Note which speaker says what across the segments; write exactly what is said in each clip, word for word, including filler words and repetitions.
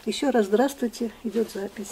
Speaker 1: Еще раз здравствуйте, идет запись.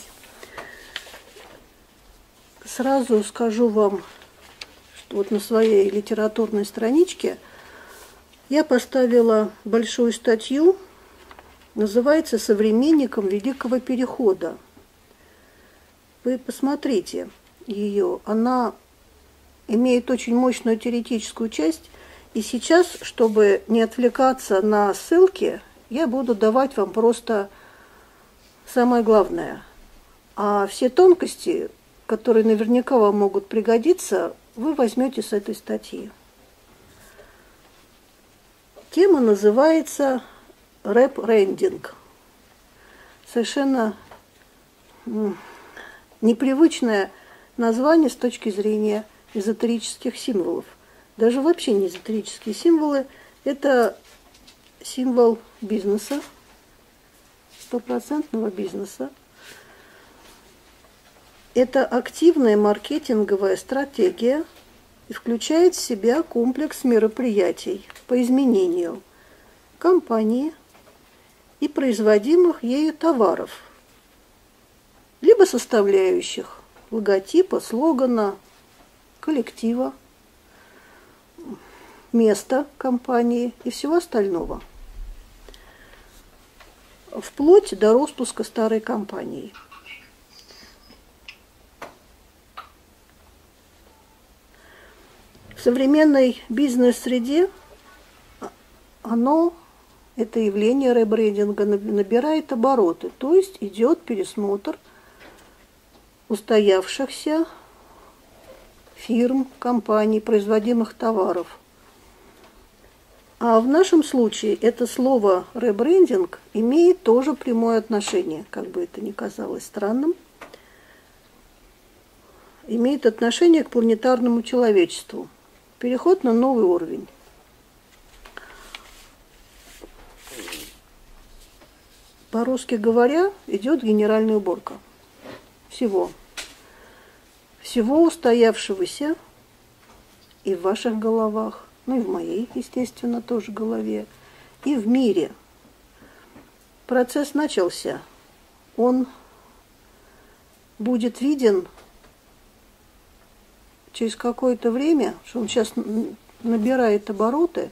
Speaker 1: Сразу скажу вам, что вот на своей литературной страничке я поставила большую статью, называется «Современником Великого Перехода». Вы посмотрите ее, она имеет очень мощную теоретическую часть, и сейчас, чтобы не отвлекаться на ссылки, я буду давать вам просто самое главное. А все тонкости, которые наверняка вам могут пригодиться, вы возьмете с этой статьи. Тема называется рэп-рендинг. Совершенно непривычное название с точки зрения эзотерических символов. Даже вообще не эзотерические символы. Это символ бизнеса, стопроцентного бизнеса. Это активная маркетинговая стратегия и включает в себя комплекс мероприятий по изменению компании и производимых ею товаров, либо составляющих логотипа, слогана, коллектива, места компании и всего остального, вплоть до распуска старой компании. В современной бизнес-среде оно, это явление ребрендинга, набирает обороты, то есть идет пересмотр устоявшихся фирм, компаний, производимых товаров. А в нашем случае это слово ребрендинг имеет тоже прямое отношение, как бы это ни казалось странным, имеет отношение к планетарному человечеству. Переход на новый уровень. По-русски говоря, идет генеральная уборка. Всего. Всего устоявшегося и в ваших головах, ну и в моей, естественно, тоже голове, и в мире. Процесс начался. Он будет виден через какое-то время, что он сейчас набирает обороты.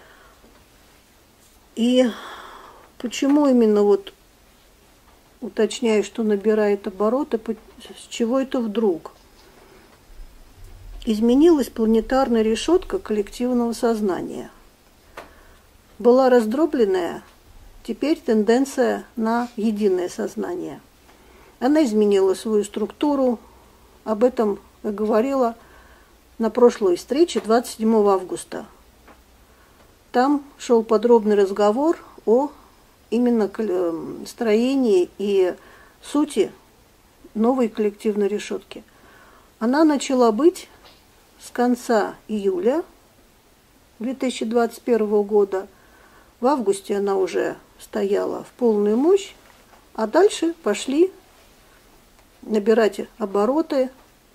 Speaker 1: И почему именно вот уточняю, что набирает обороты, с чего это вдруг? Изменилась планетарная решетка коллективного сознания. Была раздробленная, теперь тенденция на единое сознание. Она изменила свою структуру, об этом я говорила на прошлой встрече двадцать седьмого августа. Там шел подробный разговор о именно строении и сути новой коллективной решетки. Она начала быть с конца июля две тысячи двадцать первого года. В августе она уже стояла в полную мощь, а дальше пошли набирать обороты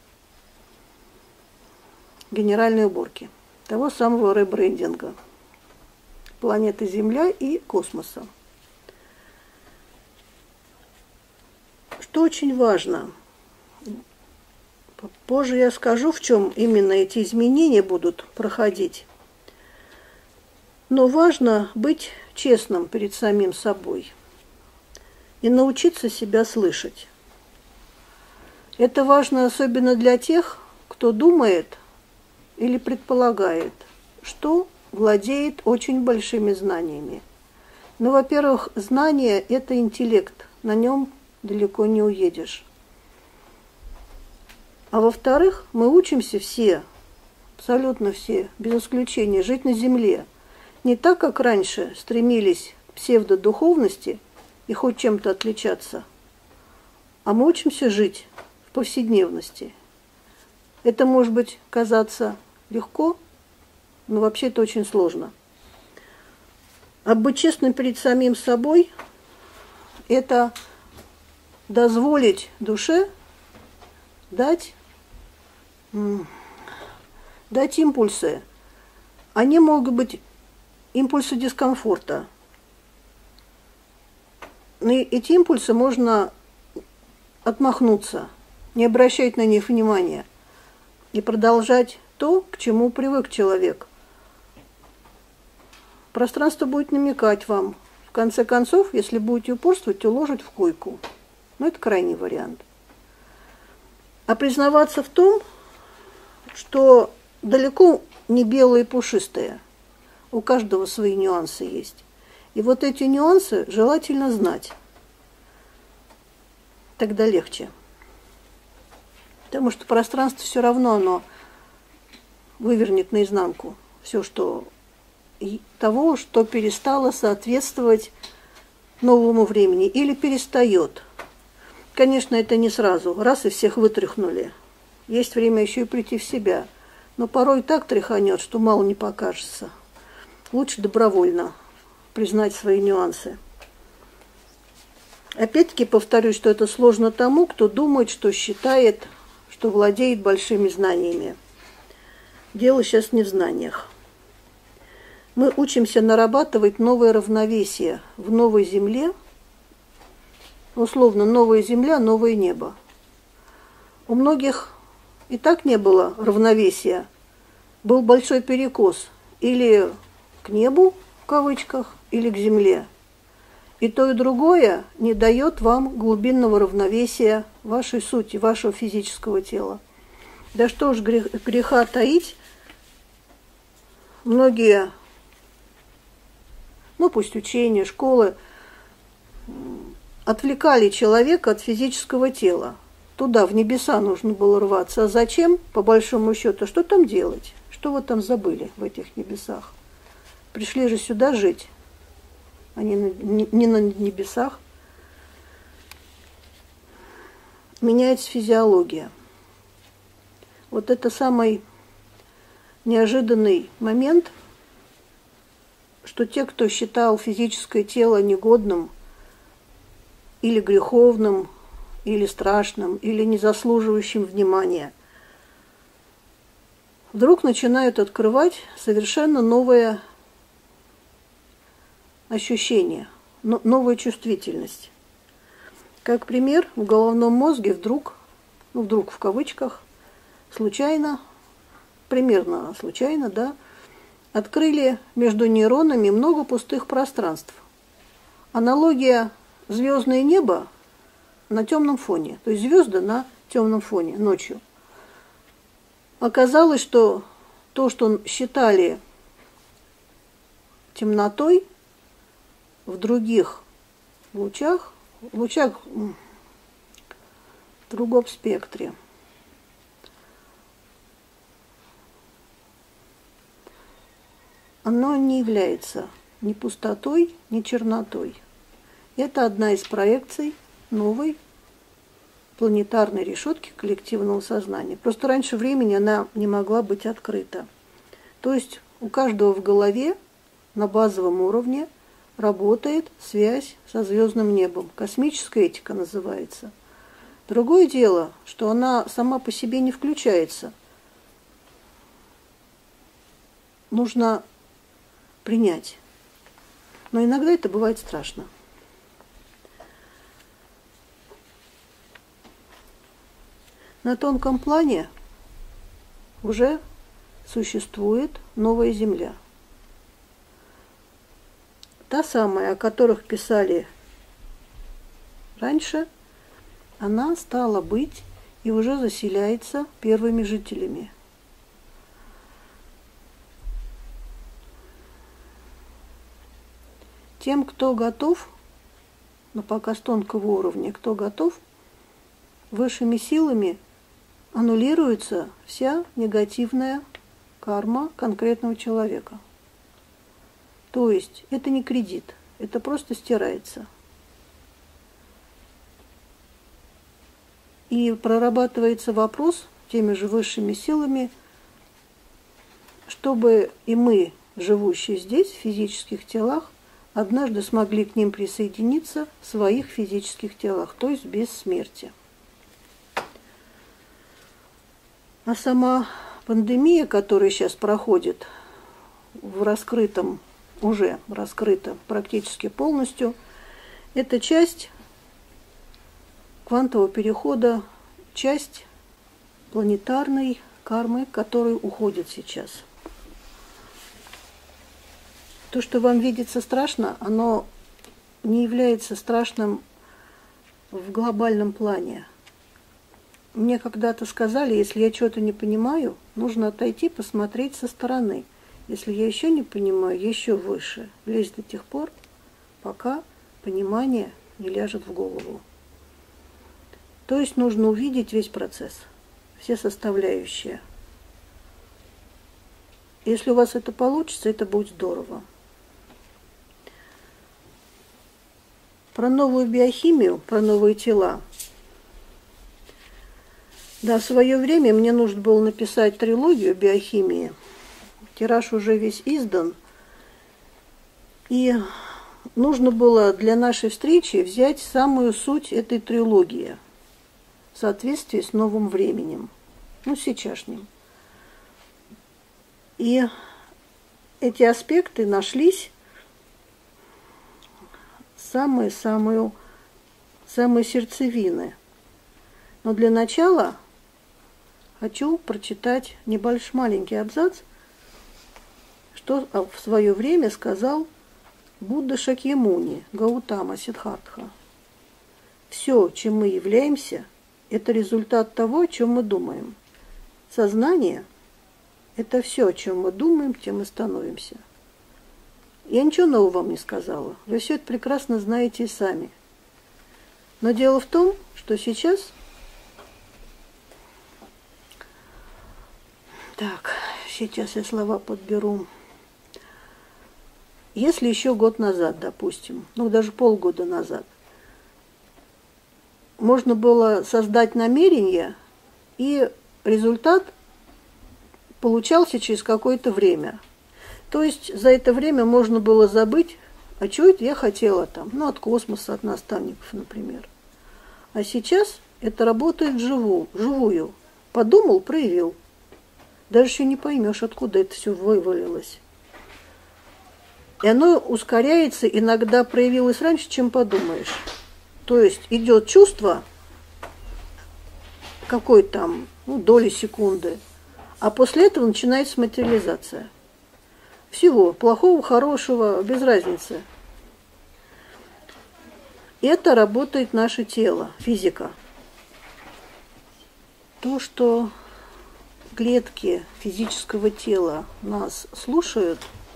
Speaker 1: генеральной уборки, того самого ребрендинга планеты Земля и космоса. Что очень важно, позже я скажу, в чем именно эти изменения будут проходить, но важно быть честным перед самим собой и научиться себя слышать. Это важно особенно для тех, кто думает или предполагает, что владеет очень большими знаниями. Ну, во-первых, знание – это интеллект, на нем далеко не уедешь. А во-вторых, мы учимся все, абсолютно все, без исключения, жить на Земле. Не так, как раньше стремились к псевдодуховности и хоть чем-то отличаться, а мы учимся жить в повседневности. Это может быть казаться легко, но вообще это очень сложно. А быть честным перед самим собой – это дозволить душе дать, дать импульсы. Они могут быть импульсы дискомфорта, на эти импульсы можно отмахнуться, не обращать на них внимания и продолжать то, к чему привык человек. Пространство будет намекать вам. В конце концов, если будете упорствовать, уложить в койку. Но это крайний вариант. А признаваться в том, что далеко не белое и пушистое. У каждого свои нюансы есть. И вот эти нюансы желательно знать. Тогда легче. Потому что пространство все равно оно вывернет наизнанку все, что того, что перестало соответствовать новому времени или перестает. Конечно, это не сразу. Раз и всех вытряхнули. Есть время еще и прийти в себя. Но порой так тряханет, что мало не покажется. Лучше добровольно признать свои нюансы. Опять-таки повторюсь, что это сложно тому, кто думает, что считает, что владеет большими знаниями. Дело сейчас не в знаниях. Мы учимся нарабатывать новое равновесие в новой земле, условно, новая земля, новое небо. У многих и так не было равновесия. Был большой перекос или к небу, в кавычках, или к земле. И то, и другое не дает вам глубинного равновесия вашей сути, вашего физического тела. Да что ж грех, греха таить, многие, ну пусть учения, школы, отвлекали человека от физического тела. Туда, в небеса нужно было рваться. А зачем, по большому счету, что там делать? Что вы там забыли в этих небесах? Пришли же сюда жить, а не на, не, не на небесах. Меняется физиология. Вот это самый неожиданный момент, что те, кто считал физическое тело негодным или греховным, или страшным, или не заслуживающим внимания, вдруг начинают открывать совершенно новое ощущение, новая чувствительность. Как пример, в головном мозге вдруг, ну вдруг в кавычках, случайно, примерно случайно, да, открыли между нейронами много пустых пространств. Аналогия звездное небо на темном фоне, то есть звезды на темном фоне ночью. Оказалось, что то, что считали темнотой, в других лучах, в лучах в другом спектре, оно не является ни пустотой, ни чернотой. Это одна из проекций новой планетарной решетки коллективного сознания. Просто раньше времени она не могла быть открыта. То есть у каждого в голове на базовом уровне работает связь со звездным небом. Космическая этика называется. Другое дело, что она сама по себе не включается. Нужно принять. Но иногда это бывает страшно. На тонком плане уже существует новая Земля. Та самая, о которых писали раньше, она стала быть и уже заселяется первыми жителями. Тем, кто готов, но пока с тонкого уровня, кто готов, высшими силами аннулируется вся негативная карма конкретного человека. То есть это не кредит, это просто стирается. И прорабатывается вопрос теми же высшими силами, чтобы и мы, живущие здесь, в физических телах, однажды смогли к ним присоединиться в своих физических телах, то есть без смерти. А сама пандемия, которая сейчас проходит в раскрытом, уже раскрыта практически полностью, Это часть квантового перехода, часть планетарной кармы, которая уходит сейчас. То, что вам видится страшно, оно не является страшным в глобальном плане. Мне когда-то сказали, если я что-то не понимаю, нужно отойти, посмотреть со стороны. Если я еще не понимаю, еще выше. Лезть до тех пор, пока понимание не ляжет в голову. То есть нужно увидеть весь процесс, все составляющие. Если у вас это получится, это будет здорово. Про новую биохимию, про новые тела. Да, в свое время мне нужно было написать трилогию биохимии. Тираж уже весь издан. И нужно было для нашей встречи взять самую суть этой трилогии в соответствии с новым временем, ну, сейчасшним. И эти аспекты нашлись самые-самые самые сердцевины. Но для начала хочу прочитать небольшой маленький абзац, что в свое время сказал Будда Шакьямуни, Гаутама Сиддхартха. Все, чем мы являемся, это результат того, о чем мы думаем. Сознание – это все, о чем мы думаем, тем и становимся. Я ничего нового вам не сказала. Вы все это прекрасно знаете и сами. Но дело в том, что сейчас... Так, сейчас я слова подберу. Если еще год назад, допустим, ну даже полгода назад, можно было создать намерение, и результат получался через какое-то время. То есть за это время можно было забыть, а что это я хотела там, ну от космоса, от наставников, например. А сейчас это работает вживую, вживую. Подумал, проявил. Даже еще не поймешь, откуда это все вывалилось. И оно ускоряется, иногда проявилось раньше, чем подумаешь. То есть идет чувство какой там, ну, доли секунды, а после этого начинается материализация. Всего, плохого, хорошего, без разницы. Это работает наше тело, физика. То, что клетки физического тела нас слушают,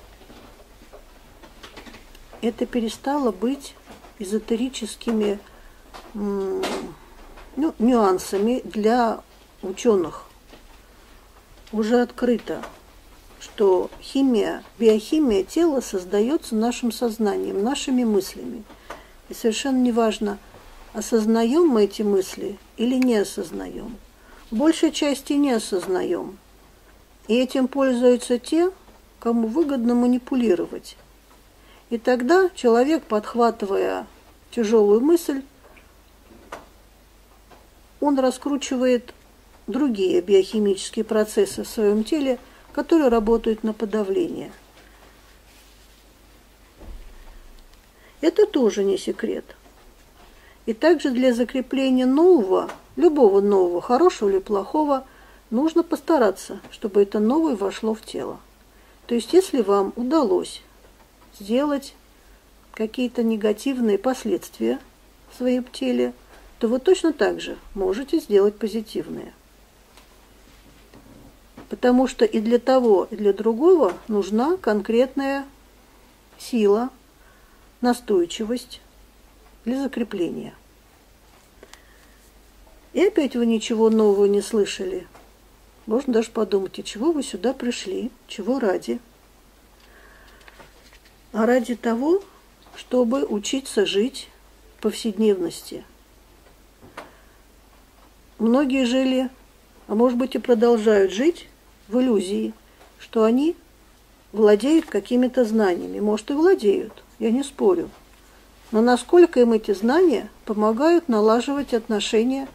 Speaker 1: это перестало быть эзотерическими ну, нюансами для ученых. Уже открыто, что химия, биохимия тела создается нашим сознанием, нашими мыслями. И совершенно неважно, осознаем мы эти мысли или не осознаем. В большей части не осознаем. И этим пользуются те, кому выгодно манипулировать. И тогда человек, подхватывая тяжелую мысль, он раскручивает другие биохимические процессы в своем теле, которые работают на подавление. Это тоже не секрет. И также для закрепления нового, любого нового, хорошего или плохого, нужно постараться, чтобы это новое вошло в тело. То есть, если вам удалось сделать какие-то негативные последствия в своем теле, то вы точно так же можете сделать позитивные. Потому что и для того, и для другого нужна конкретная сила, настойчивость для закрепления. И опять вы ничего нового не слышали. Можно даже подумать, и чего вы сюда пришли, чего ради. А ради того, чтобы учиться жить в повседневности. Многие жили, а может быть и продолжают жить в иллюзии, что они владеют какими-то знаниями. Может, и владеют, я не спорю. Но насколько им эти знания помогают налаживать отношения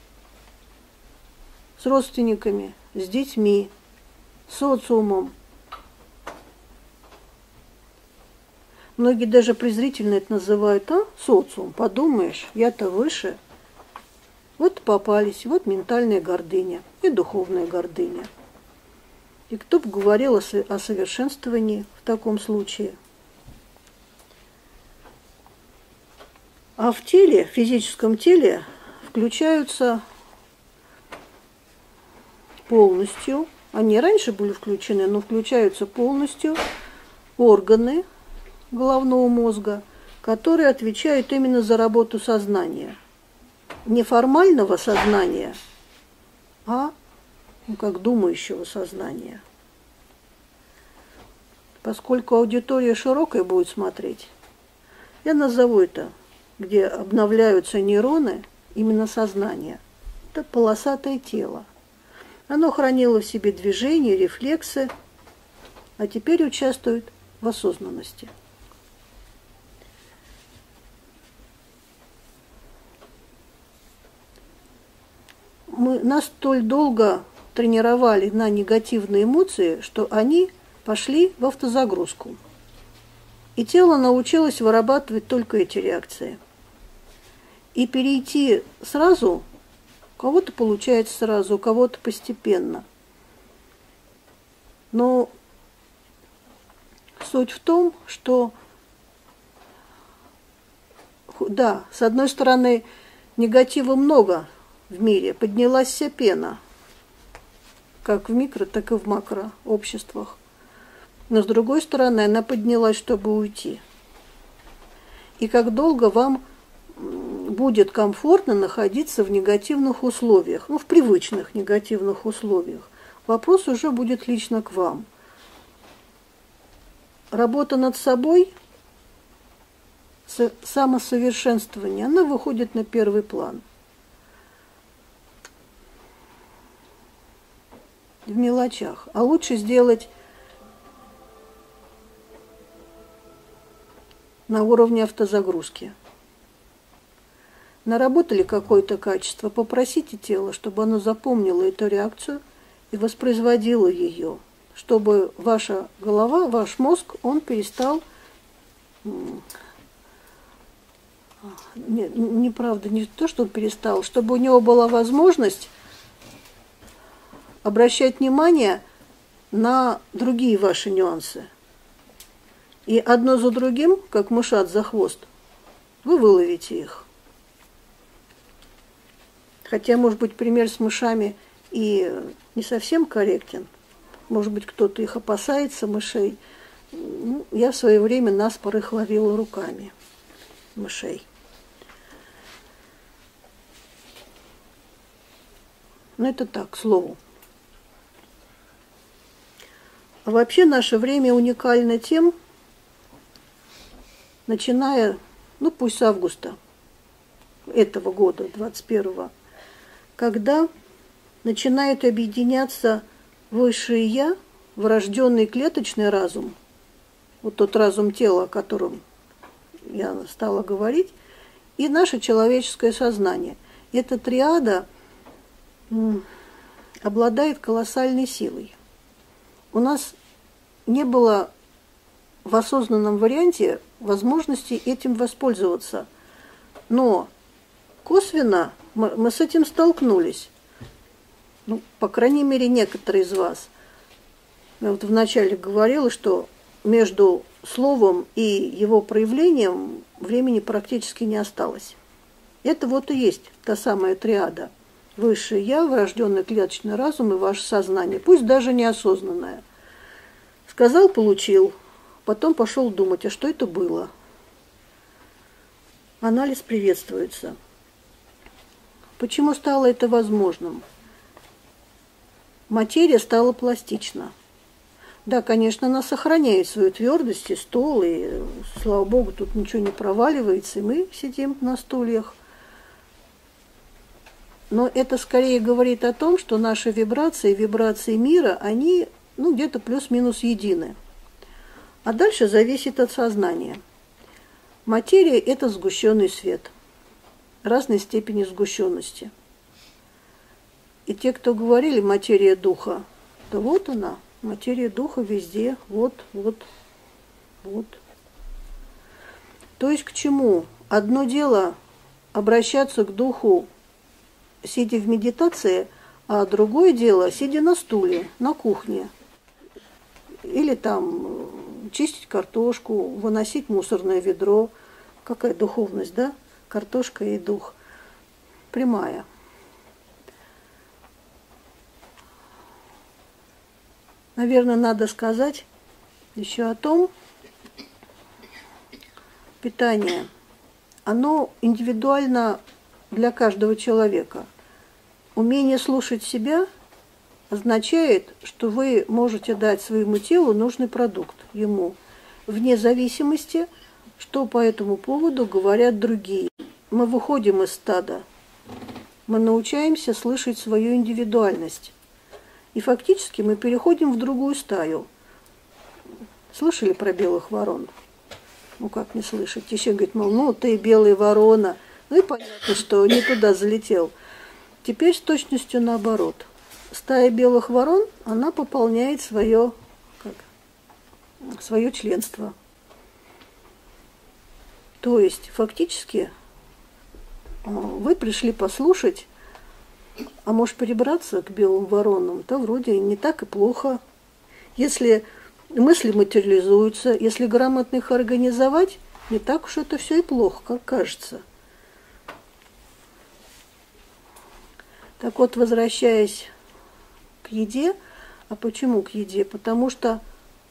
Speaker 1: с родственниками, с детьми, с социумом. Многие даже презрительно это называют, а, социум, подумаешь, я-то выше. Вот попались, вот ментальная гордыня и духовная гордыня. И кто бы говорил о совершенствовании в таком случае? А в теле, в физическом теле включаются полностью, они раньше были включены, но включаются полностью органы головного мозга, которые отвечают именно за работу сознания. Не формального сознания, а ну, как думающего сознания. Поскольку аудитория широкая будет смотреть, я назову это, где обновляются нейроны, именно сознание. Это полосатое тело. Оно хранило в себе движения, рефлексы, а теперь участвует в осознанности. Мы нас столь долго тренировали на негативные эмоции, что они пошли в автозагрузку. И тело научилось вырабатывать только эти реакции. И перейти сразу, у кого-то получается сразу, у кого-то постепенно. Но суть в том, что, да, с одной стороны, негатива много в мире, поднялась вся пена, как в микро, так и в макрообществах. Но с другой стороны, она поднялась, чтобы уйти. И как долго вам будет комфортно находиться в негативных условиях, ну, в привычных негативных условиях. Вопрос уже будет лично к вам. Работа над собой, самосовершенствование, она выходит на первый план. В мелочах. А лучше сделать на уровне автозагрузки. Наработали какое-то качество, попросите тело, чтобы оно запомнило эту реакцию и воспроизводило ее, чтобы ваша голова, ваш мозг, он перестал, не, неправда, не то, что он перестал, чтобы у него была возможность обращать внимание на другие ваши нюансы. И одно за другим, как мышат за хвост, вы выловите их. Хотя, может быть, пример с мышами и не совсем корректен. Может быть, кто-то их опасается, мышей. Ну, я в свое время наспор их ловила руками, мышей. Но это так, к слову. А вообще наше время уникально тем, начиная, ну пусть с августа этого года, двадцать первого, когда начинает объединяться высшее Я, врожденный клеточный разум, вот тот разум тела, о котором я стала говорить, и наше человеческое сознание. Эта триада м, обладает колоссальной силой. У нас не было в осознанном варианте возможности этим воспользоваться. Но косвенно мы, мы с этим столкнулись. Ну, по крайней мере, некоторые из вас. Я вот вначале говорила, что между словом и его проявлением времени практически не осталось. Это вот и есть та самая триада. Высшее Я, врожденный клеточный разум и ваше сознание, пусть даже неосознанное. Сказал, получил, потом пошел думать, а что это было? Анализ приветствуется. Почему стало это возможным? Материя стала пластична. Да, конечно, она сохраняет свою твердость и стол, и, слава богу, тут ничего не проваливается, и мы сидим на стульях. Но это скорее говорит о том, что наши вибрации, вибрации мира, они ну, где-то плюс-минус едины. А дальше зависит от сознания. Материя – это сгущенный свет разной степени сгущенности. И те, кто говорили материя духа, да вот она, материя духа везде, вот, вот, вот. То есть к чему? Одно дело обращаться к духу, сидя в медитации, а другое дело сидя на стуле, на кухне. Или там чистить картошку, выносить мусорное ведро. Какая духовность, да? Картошка и дух. Прямая. Наверное, надо сказать еще о том, питание. Оно индивидуально для каждого человека. Умение слушать себя означает, что вы можете дать своему телу нужный продукт ему, вне зависимости, что по этому поводу говорят другие. Мы выходим из стада, мы научаемся слышать свою индивидуальность. И фактически мы переходим в другую стаю. Слышали про белых ворон? Ну как не слышать? Еще говорит, мол, ну ты белая ворона. Ну и понятно, что не туда залетел. Теперь с точностью наоборот. Стая белых ворон, она пополняет свое, как, свое членство. То есть фактически вы пришли послушать, а может перебраться к белым воронам, то вроде не так и плохо. Если мысли материализуются, если грамотно их организовать, не так уж это все и плохо, как кажется. Так вот, возвращаясь к еде, а почему к еде? Потому что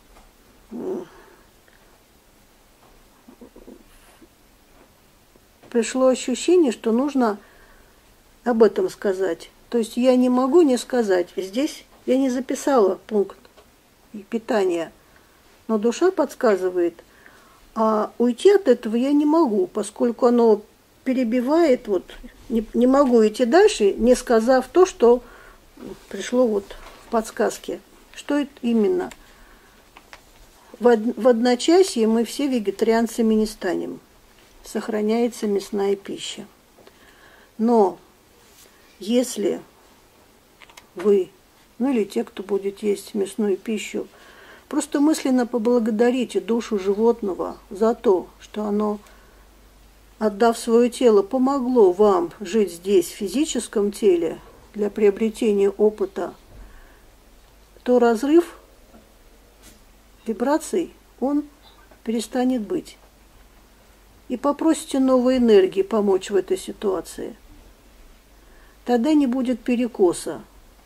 Speaker 1: пришло ощущение, что нужно об этом сказать. То есть я не могу не сказать. Здесь я не записала пункт питания, но душа подсказывает, а уйти от этого я не могу, поскольку оно перебивает, вот не, не могу идти дальше, не сказав то, что пришло вот в подсказке. Что это именно? В, од, в одночасье мы все вегетарианцами не станем. Сохраняется мясная пища. Но если вы, ну или те, кто будет есть мясную пищу, просто мысленно поблагодарите душу животного за то, что оно, отдав свое тело, помогло вам жить здесь, в физическом теле, для приобретения опыта, то разрыв вибраций, он перестанет быть. И попросите новой энергии помочь в этой ситуации. Тогда не будет перекоса.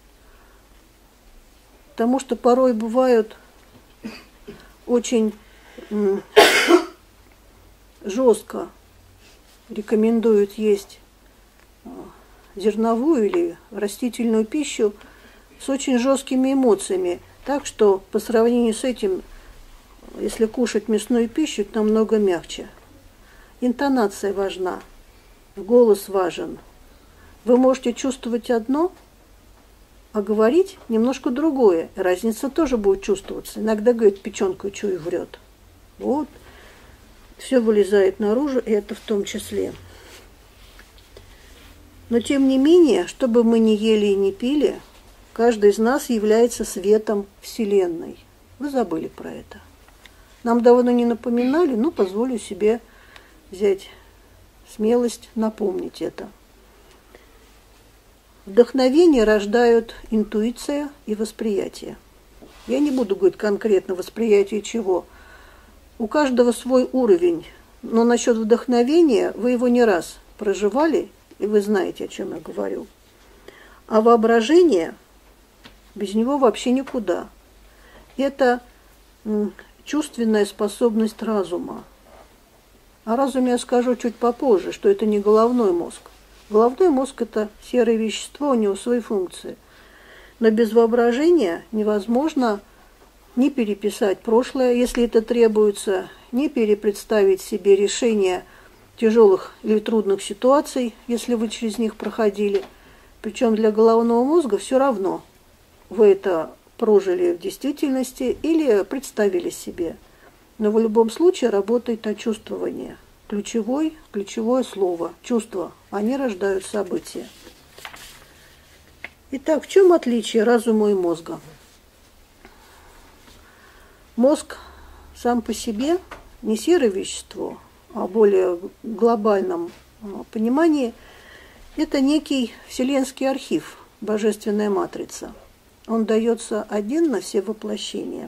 Speaker 1: Потому что порой бывают очень жестко рекомендуют есть зерновую или растительную пищу с очень жесткими эмоциями. Так что по сравнению с этим, если кушать мясную пищу, это намного мягче. Интонация важна, голос важен. Вы можете чувствовать одно, а говорить немножко другое. Разница тоже будет чувствоваться. Иногда, говорит, печенку чую, врет. Вот. Все вылезает наружу, и это в том числе. Но тем не менее, что бы мы ни ели и ни пили, каждый из нас является светом Вселенной. Вы забыли про это. Нам давно не напоминали, но позволю себе взять смелость напомнить это. Вдохновение рождают интуиция и восприятие. Я не буду говорить конкретно восприятие чего. У каждого свой уровень. Но насчет вдохновения вы его не раз проживали, и вы знаете, о чем я говорю. А воображение, без него вообще никуда. Это чувственная способность разума. О разуме я скажу чуть попозже, что это не головной мозг. Головной мозг – это серое вещество, у него свои функции. Но без воображения невозможно ни переписать прошлое, если это требуется, ни перепредставить себе решение тяжелых или трудных ситуаций, если вы через них проходили. Причем для головного мозга все равно, вы это прожили в действительности или представили себе. Но в любом случае работает очувствование. Ключевой, ключевое слово – чувства. Они рождают события. Итак, в чем отличие разума и мозга? Мозг сам по себе не серое вещество, о более глобальном понимании, это некий вселенский архив, божественная матрица. Он дается один на все воплощения.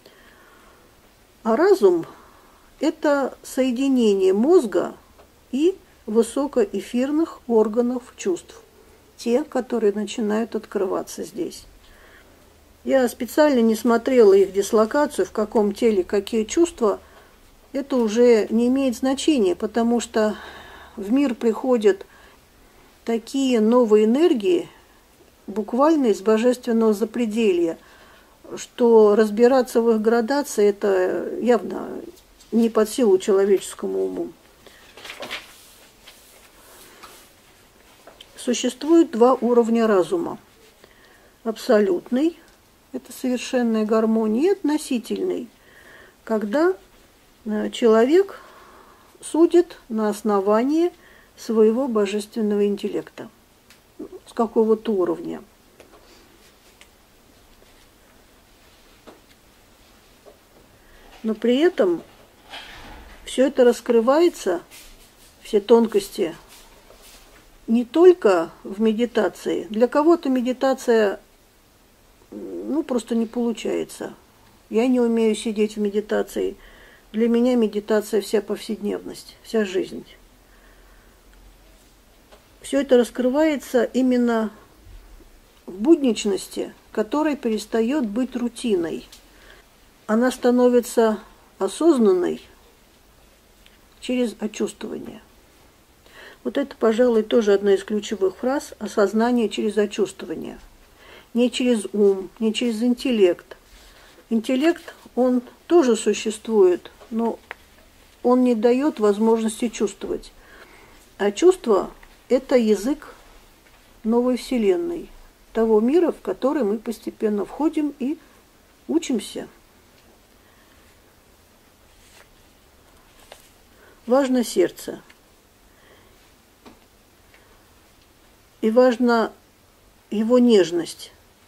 Speaker 1: А разум – это соединение мозга и высокоэфирных органов чувств, те, которые начинают открываться здесь. Я специально не смотрела их дислокацию, в каком теле какие чувства. Это уже не имеет значения, потому что в мир приходят такие новые энергии, буквально из божественного запределья, что разбираться в их градации – это явно не под силу человеческому уму. Существует два уровня разума. Абсолютный – это совершенная гармония, и относительный, когда человек судит на основании своего божественного интеллекта, с какого-то уровня. Но при этом все это раскрывается, все тонкости, не только в медитации. Для кого-то медитация, ну, просто не получается. Я не умею сидеть в медитации. Для меня медитация вся повседневность, вся жизнь. Все это раскрывается именно в будничности, которая перестает быть рутиной. Она становится осознанной через очувствование. Вот это, пожалуй, тоже одна из ключевых фраз – осознание через очувствование. Не через ум, не через интеллект. Интеллект, он тоже существует, но он не дает возможности чувствовать. А чувство – это язык новой вселенной, того мира, в который мы постепенно входим и учимся. Важно сердце. И важна его нежность.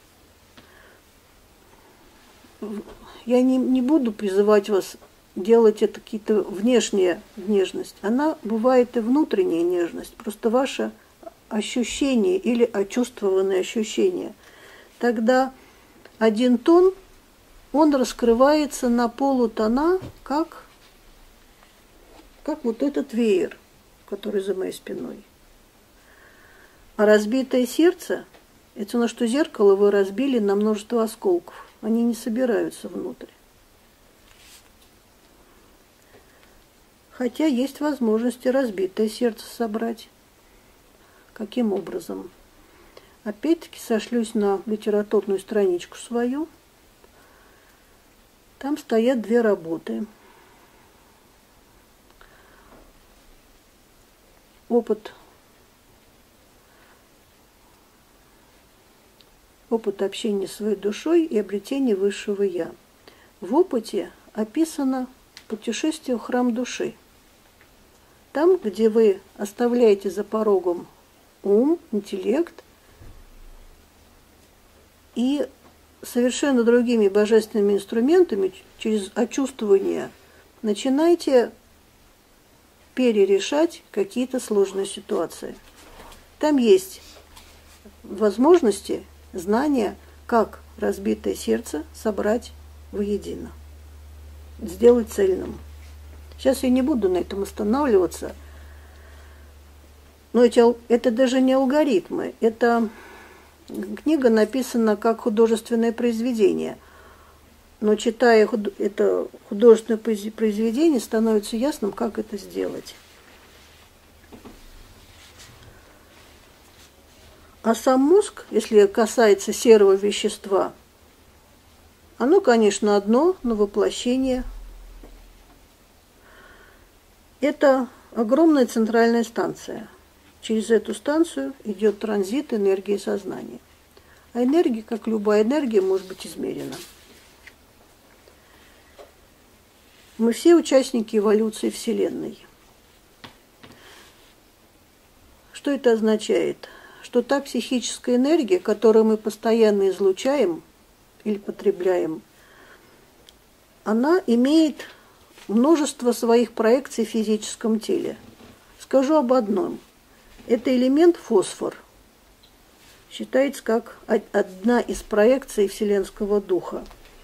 Speaker 1: Я не, не буду призывать вас делать это какие-то внешние нежность. Она бывает и внутренняя нежность. Просто ваше ощущение или очувствованное ощущение. Тогда один тон, он раскрывается на полутона, как, как вот этот веер, который за моей спиной. А разбитое сердце – это на что зеркало вы разбили на множество осколков. Они не собираются внутрь. Хотя есть возможности разбитое сердце собрать. Каким образом? Опять-таки сошлюсь на литературную страничку свою. Там стоят две работы. Опыт Опыт общения с своей душой и обретения высшего «Я». В опыте описано путешествие в храм души. Там, где вы оставляете за порогом ум, интеллект и совершенно другими божественными инструментами, через очувствование, начинаете перерешать какие-то сложные ситуации. Там есть возможности, знания, как разбитое сердце собрать воедино, сделать цельным. Сейчас я не буду на этом останавливаться, но эти, это даже не алгоритмы, это книга написана как художественное произведение, но читая это художественное произведение, становится ясным, как это сделать. А сам мозг, если касается серого вещества, оно, конечно, одно, но воплощение. Это огромная центральная станция. Через эту станцию идет транзит энергии сознания. А энергия, как любая энергия, может быть измерена. Мы все участники эволюции Вселенной. Что это означает? Что та психическая энергия, которую мы постоянно излучаем или потребляем, она имеет множество своих проекций в физическом теле. Скажу об одном. Это элемент фосфор. Считается как одна из проекций Вселенского Духа.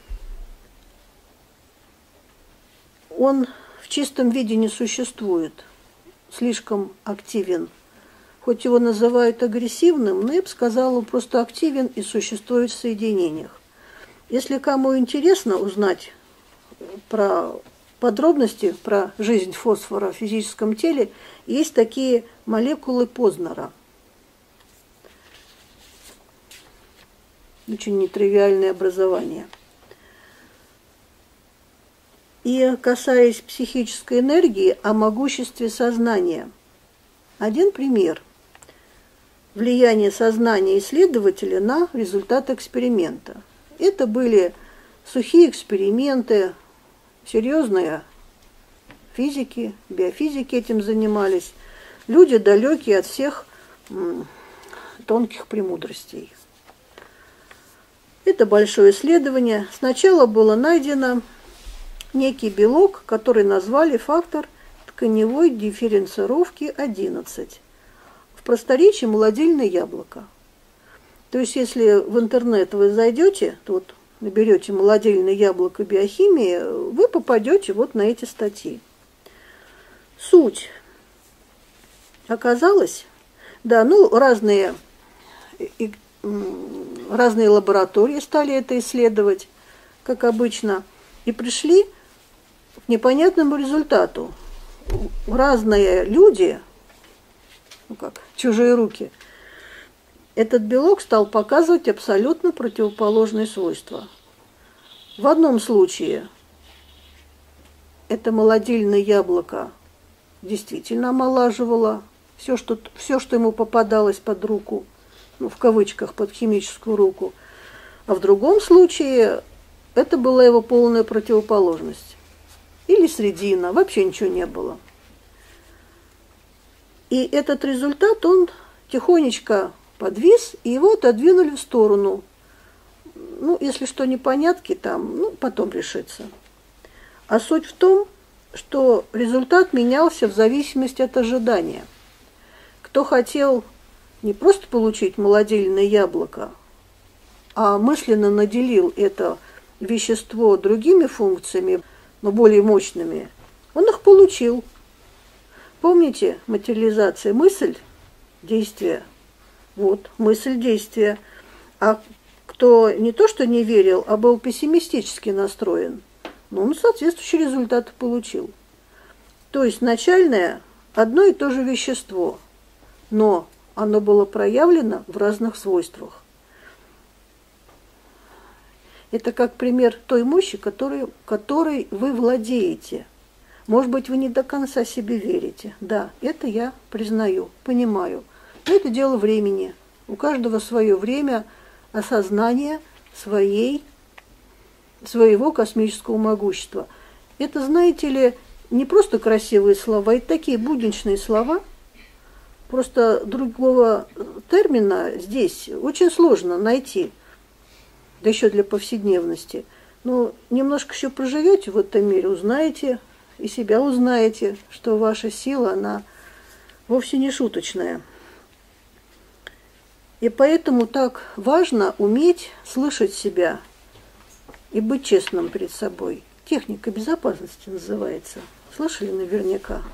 Speaker 1: Он в чистом виде не существует, слишком активен. Хоть его называют агрессивным, но я бы сказала, он просто активен и существует в соединениях. Если кому интересно узнать про подробности, про жизнь фосфора в физическом теле, есть такие молекулы Познера. Очень нетривиальное образование. И касаясь психической энергии, о могуществе сознания. Один пример. Влияние сознания исследователя на результат эксперимента. Это были сухие эксперименты, серьезные физики, биофизики этим занимались. Люди, далекие от всех м, тонких премудростей. Это большое исследование. Сначала было найдено некий белок, который назвали фактор тканевой дифференцировки одиннадцать. В просторечии молодильное яблоко. То есть, если в интернет вы зайдете, то вот наберете молодильное яблоко биохимии, вы попадете вот на эти статьи. Суть. Оказалось, да, ну, разные, и, разные лаборатории стали это исследовать, как обычно, и пришли к непонятному результату. Разные люди, ну как, чужие руки, этот белок стал показывать абсолютно противоположные свойства. В одном случае это молодильное яблоко действительно омолаживало все, что, все, что ему попадалось под руку, ну, в кавычках, под химическую руку. А в другом случае это была его полная противоположность. Или средина, вообще ничего не было. И этот результат, он тихонечко подвис, и его отодвинули в сторону. Ну, если что непонятки там, ну, потом решится. А суть в том, что результат менялся в зависимости от ожидания. Кто хотел не просто получить молодильное яблоко, а мысленно наделил это вещество другими функциями, но более мощными, он их получил. Помните, материализация, мысль, действие. Вот, мысль, действие. А кто не то что не верил, а был пессимистически настроен, ну, он соответствующий результат получил. То есть начальное одно и то же вещество, но оно было проявлено в разных свойствах. Это как пример той мощи, которой, которой вы владеете. Может быть, вы не до конца себе верите. Да, это я признаю, понимаю. Но это дело времени. У каждого свое время осознания своей, своего космического могущества. Это, знаете ли, не просто красивые слова, это такие будничные слова. Просто другого термина здесь очень сложно найти. Да еще для повседневности. Но немножко еще проживете в этом мире, узнаете, и себя узнаете, что ваша сила, она вовсе не шуточная. И поэтому так важно уметь слышать себя и быть честным перед собой. Техника безопасности называется. Слышали наверняка?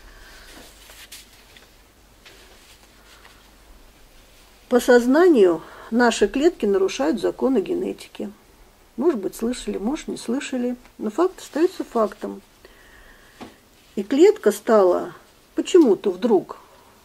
Speaker 1: По сознанию наши клетки нарушают законы генетики. Может быть, слышали, может, не слышали, но факт остается фактом. И клетка стала почему-то вдруг,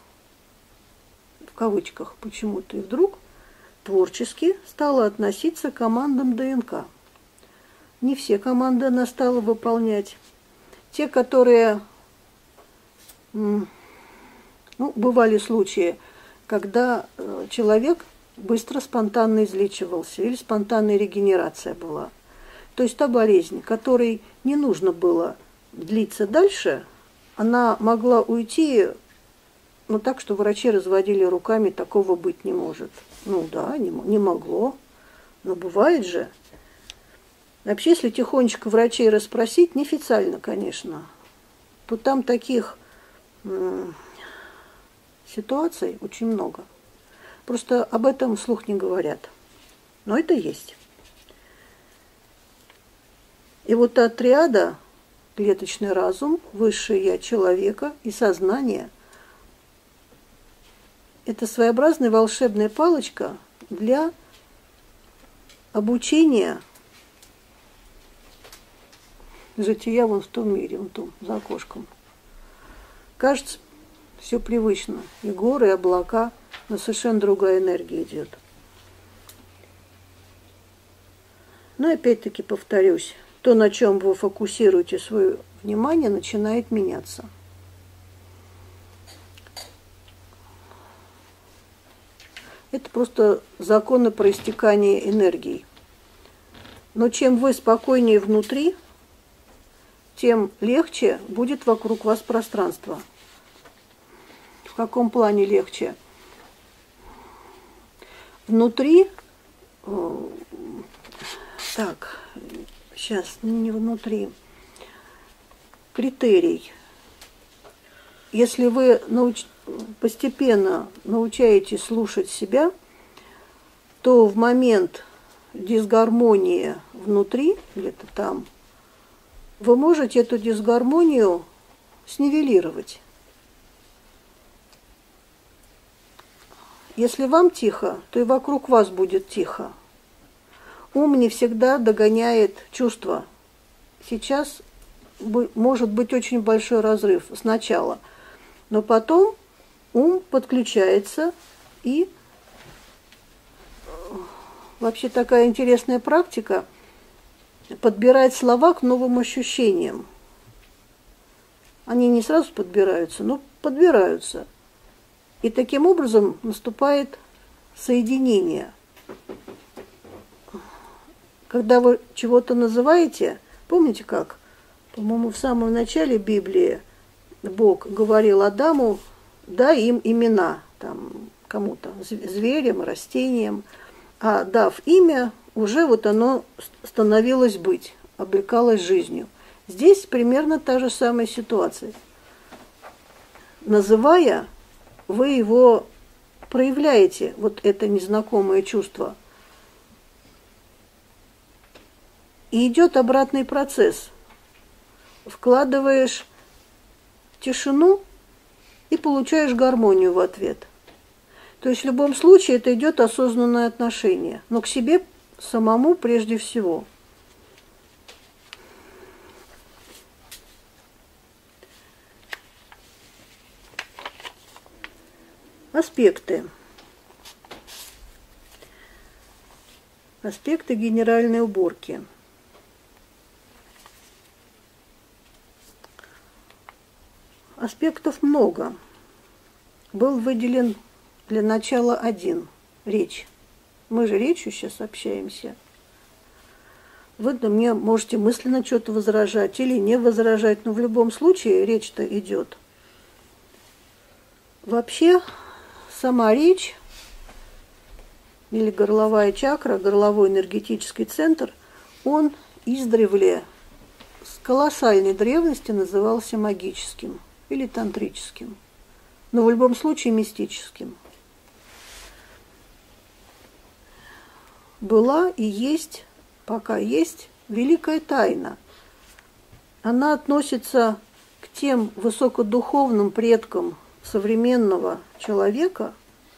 Speaker 1: в кавычках почему-то и вдруг, творчески стала относиться к командам ДНК. Не все команды она стала выполнять. Те, которые, ну, бывали случаи, когда человек быстро спонтанно излечивался или спонтанная регенерация была. То есть та болезнь, которой не нужно было длиться дальше, она могла уйти, ну, так, что врачи разводили руками, такого быть не может. Ну да, не, не могло, но бывает же. Вообще, если тихонечко врачей расспросить, неофициально, конечно, то там таких м, ситуаций очень много. Просто об этом вслух не говорят. Но это есть. И вот та триада, клеточный разум, высшее я человека и сознание, это своеобразная волшебная палочка для обучения жития вон в том мире, вон том, за окошком. Кажется, все привычно. И горы, и облака, но совершенно другая энергия идет. Но опять-таки повторюсь, то, на чем вы фокусируете свое внимание, начинает меняться. Это просто законы проистекания энергии. Но чем вы спокойнее внутри, тем легче будет вокруг вас пространство. В каком плане легче? Внутри, так, сейчас, не внутри, критерий. Если вы науч... постепенно научаетесь слушать себя, то в момент дисгармонии внутри, где-то там, вы можете эту дисгармонию снивелировать. Если вам тихо, то и вокруг вас будет тихо. Ум не всегда догоняет чувства. Сейчас может быть очень большой разрыв сначала, но потом ум подключается, и вообще такая интересная практика – подбирать слова к новым ощущениям. Они не сразу подбираются, но подбираются. И таким образом наступает соединение. Когда вы чего-то называете, помните как? По-моему, в самом начале Библии Бог говорил Адаму: дай им имена, там, кому-то, зверям, растениям, а дав имя, уже вот оно становилось быть, облекалось жизнью. Здесь примерно та же самая ситуация. Называя, вы его проявляете, вот это незнакомое чувство. И идет обратный процесс. Вкладываешь тишину и получаешь гармонию в ответ. То есть в любом случае это идет осознанное отношение, но к себе самому прежде всего. Аспекты. Аспекты генеральной уборки. Аспектов много. Был выделен для начала один – речь. Мы же речью сейчас общаемся. Вы мне можете мысленно что-то возражать или не возражать, но в любом случае речь-то идет. Вообще, сама речь или горловая чакра, горловой энергетический центр, он издревле с колоссальной древности назывался магическим или тантрическим, но в любом случае мистическим. Была и есть, пока есть, великая тайна. Она относится к тем высокодуховным предкам современного человека,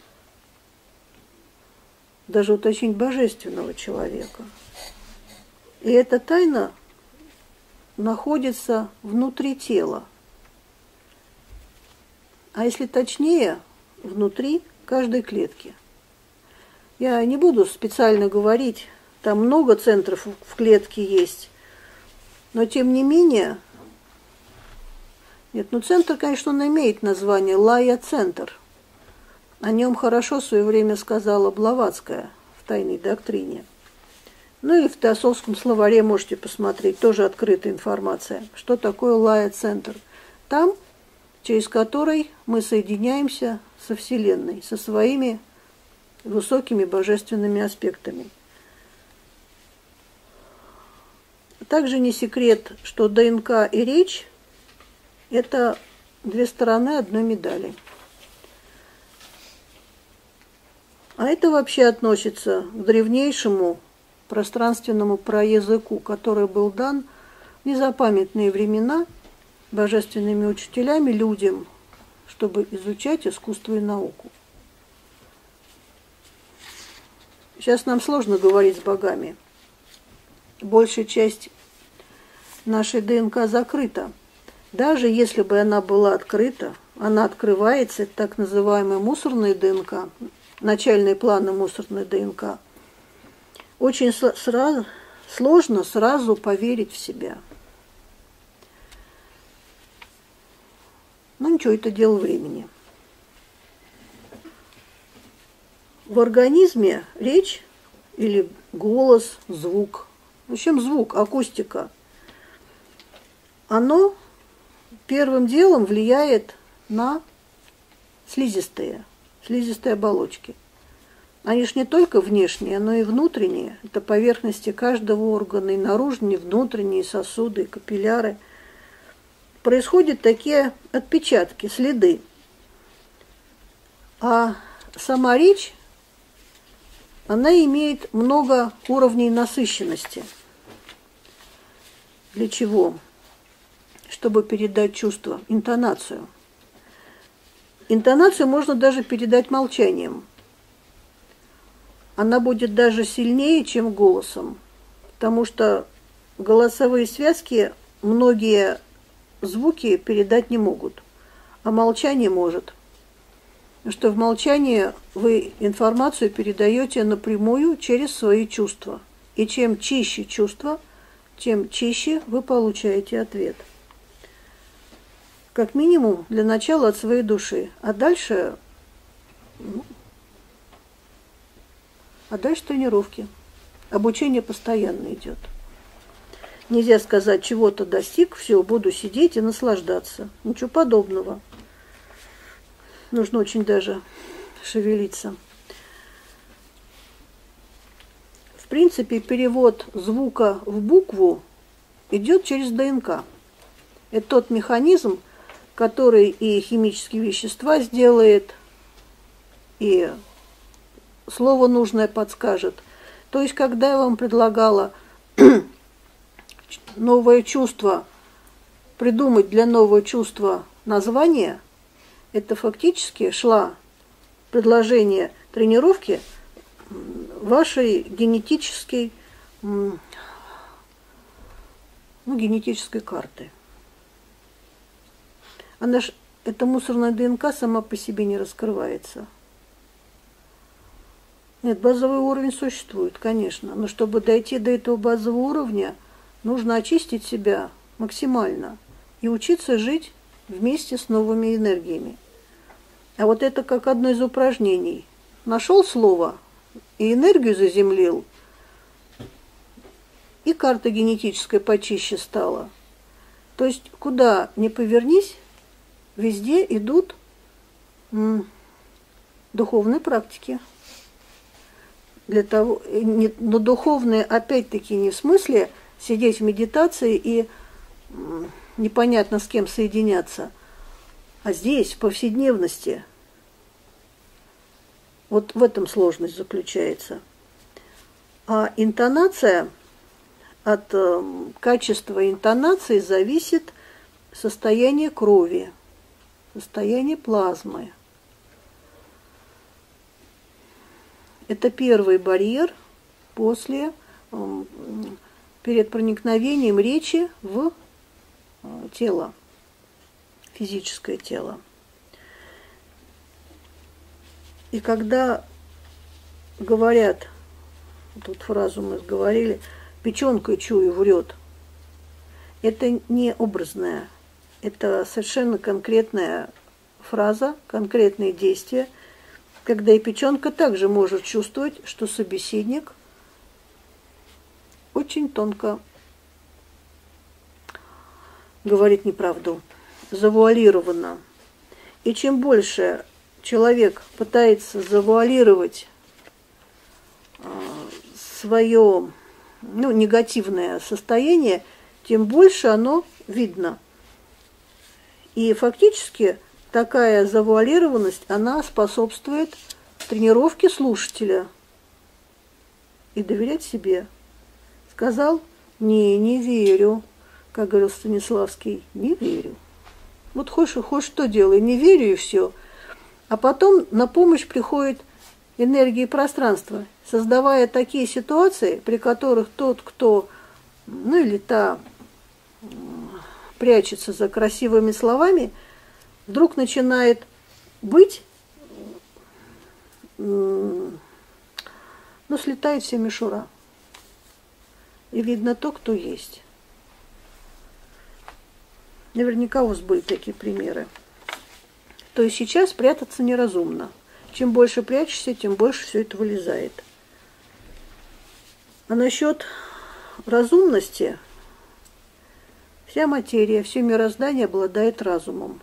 Speaker 1: даже вот очень божественного человека. И эта тайна находится внутри тела. А если точнее, внутри каждой клетки. Я не буду специально говорить, там много центров в клетке есть, но тем не менее, нет, ну центр, конечно, он имеет название Лая-центр. О нем хорошо в свое время сказала Блаватская в «Тайной доктрине». Ну или в Теософском словаре можете посмотреть, тоже открытая информация, что такое Лая-центр. Там, через который мы соединяемся со Вселенной, со своими высокими божественными аспектами. Также не секрет, что ДНК и речь – это две стороны одной медали. А это вообще относится к древнейшему пространственному праязыку, который был дан в незапамятные времена божественными учителями людям, чтобы изучать искусство и науку. Сейчас нам сложно говорить с богами. Большая часть нашей ДНК закрыта. Даже если бы она была открыта, она открывается, это так называемая мусорная ДНК, начальные планы мусорной ДНК. Очень сразу, сложно сразу поверить в себя. Ну ничего, это дело времени. В организме речь или голос, звук, в общем звук, акустика, оно первым делом влияет на слизистые, слизистые оболочки. Они же не только внешние, но и внутренние. Это поверхности каждого органа, и наружные, и внутренние, сосуды, и капилляры. Происходят такие отпечатки, следы. А сама речь, она имеет много уровней насыщенности. Для чего? Чтобы передать чувство, интонацию. Интонацию можно даже передать молчанием. Она будет даже сильнее, чем голосом, потому что голосовые связки многие звуки передать не могут, а молчание может. Потому что в молчании вы информацию передаете напрямую через свои чувства. И чем чище чувства, тем чище вы получаете ответ. Как минимум, для начала от своей души. А дальше, ну, а дальше тренировки. Обучение постоянно идет. Нельзя сказать, чего-то достиг, все, буду сидеть и наслаждаться. Ничего подобного. Нужно очень даже шевелиться. В принципе, перевод звука в букву идет через ДНК. Это тот механизм, который и химические вещества сделает, и слово нужное подскажет. То есть, когда я вам предлагала новое чувство, придумать для нового чувства название, это фактически шла предложение тренировки вашей генетической, ну, генетической карты. Она ж, эта мусорная ДНК сама по себе не раскрывается. Нет, базовый уровень существует, конечно, но чтобы дойти до этого базового уровня, нужно очистить себя максимально и учиться жить вместе с новыми энергиями. А вот это как одно из упражнений. Нашел слово и энергию заземлил, и карта генетическая почище стала. То есть, куда ни повернись, везде идут м, духовные практики. Для того, не, но духовные, опять-таки, не в смысле сидеть в медитации и м, непонятно с кем соединяться, а здесь, в повседневности. Вот в этом сложность заключается. А интонация, от э, качества интонации зависит состояние крови, состояние плазмы. Это первый барьер после, э, перед проникновением речи в э, тело, физическое тело. И когда говорят, тут фразу мы говорили, печенкой чую врет, это не образная, это совершенно конкретная фраза, конкретные действия, когда и печенка также может чувствовать, что собеседник очень тонко говорит неправду, завуалированно. И чем больше человек пытается завуалировать свое ну, негативное состояние, тем больше оно видно. И фактически такая завуалированность, она способствует тренировке слушателя и доверять себе. Сказал: не, не верю, как говорил Станиславский, не верю. Вот хочешь, хочешь что делай, не верю и все. А потом на помощь приходит энергия пространства, создавая такие ситуации, при которых тот, кто, ну или та, прячется за красивыми словами, вдруг начинает быть, ну, слетает вся мишура. И видно то, кто есть. Наверняка у вас были такие примеры. То есть сейчас прятаться неразумно. Чем больше прячешься, тем больше все это вылезает. А насчет разумности, вся материя, все мироздание обладает разумом.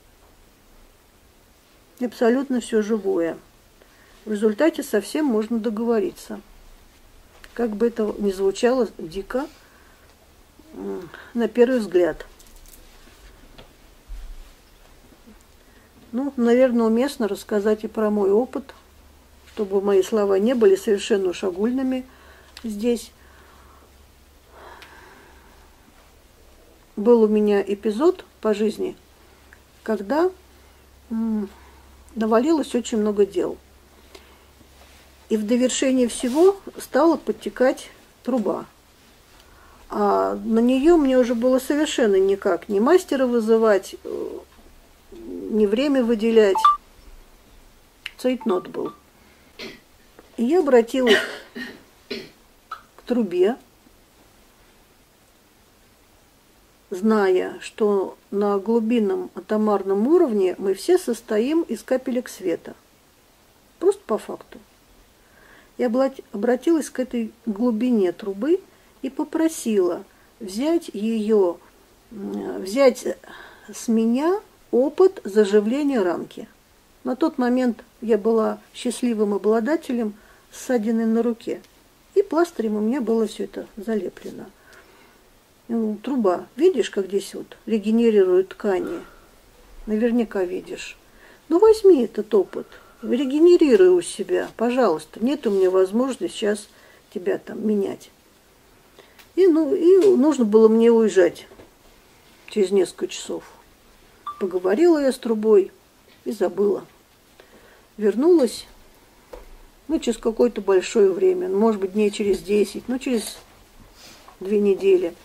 Speaker 1: Абсолютно все живое. В результате совсем можно договориться. Как бы это ни звучало дико, на первый взгляд. Ну, наверное, уместно рассказать и про мой опыт, чтобы мои слова не были совершенно уж огульными здесь. Был у меня эпизод по жизни, когда м, навалилось очень много дел. И в довершение всего стала подтекать труба. А на нее мне уже было совершенно никак ни мастера вызывать, ни время выделять. Цейтнот был. И я обратилась к трубе, зная, что на глубинном атомарном уровне мы все состоим из капелек света. Просто по факту. Я обратилась к этой глубине трубы и попросила взять ее, взять с меня опыт заживления ранки. На тот момент я была счастливым обладателем ссадины на руке. И пластырем у меня было все это залеплено. Ну, труба. Видишь, как здесь вот регенерируют ткани? Наверняка видишь. Ну, возьми этот опыт. Регенерируй у себя, пожалуйста. Нет у меня возможности сейчас тебя там менять. И, ну, и нужно было мне уезжать через несколько часов. Поговорила я с трубой и забыла. Вернулась, ну, через какое-то большое время, может быть, дней через десять, ну, через две недели.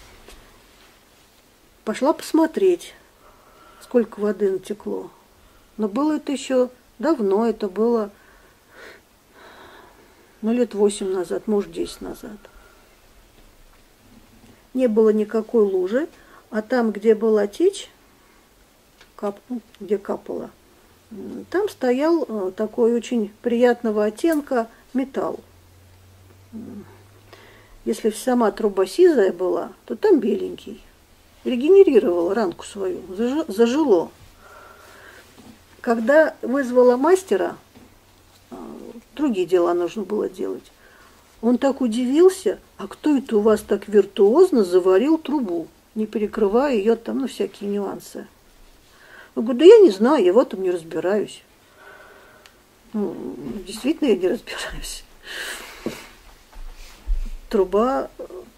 Speaker 1: Пошла посмотреть, сколько воды натекло. Но было это еще давно, это было, ну, лет восемь назад, может, десять назад. Не было никакой лужи, а там, где была течь, кап, где капало, там стоял такой очень приятного оттенка металл. Если сама труба сизая была, то там беленький. Регенерировал ранку свою, зажило. Когда вызвала мастера, другие дела нужно было делать, он так удивился: а кто это у вас так виртуозно заварил трубу, не перекрывая ее там, ну, всякие нюансы? Я говорю: да я не знаю, я в этом не разбираюсь. Ну, действительно, я не разбираюсь. Труба,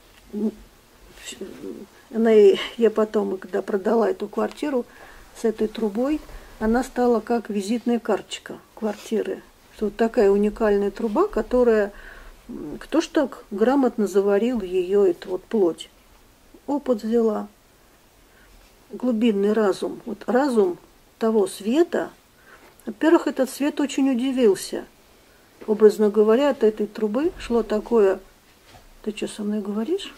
Speaker 1: она, я потом, когда продала эту квартиру с этой трубой, она стала как визитная карточка квартиры. Что вот такая уникальная труба, которая, кто ж так грамотно заварил ее, эту вот плоть. Опыт взяла. Глубинный разум. Вот разум того света. Во-первых, этот свет очень удивился. Образно говоря, от этой трубы шло такое: ты что, со мной говоришь?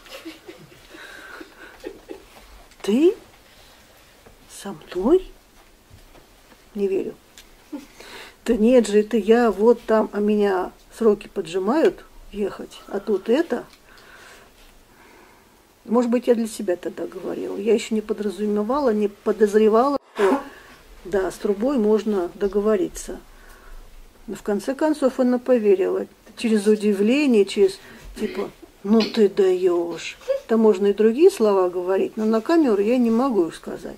Speaker 1: Ты? Со мной? Не верю. Да нет же, это я вот там, а меня сроки поджимают ехать, а тут это. Может быть, я для себя тогда говорила. Я еще не подразумевала, не подозревала, что да, с трубой можно договориться. Но в конце концов она поверила. Через удивление, через типа, Ну ты даешь. Там можно и другие слова говорить, но на камеру я не могу их сказать.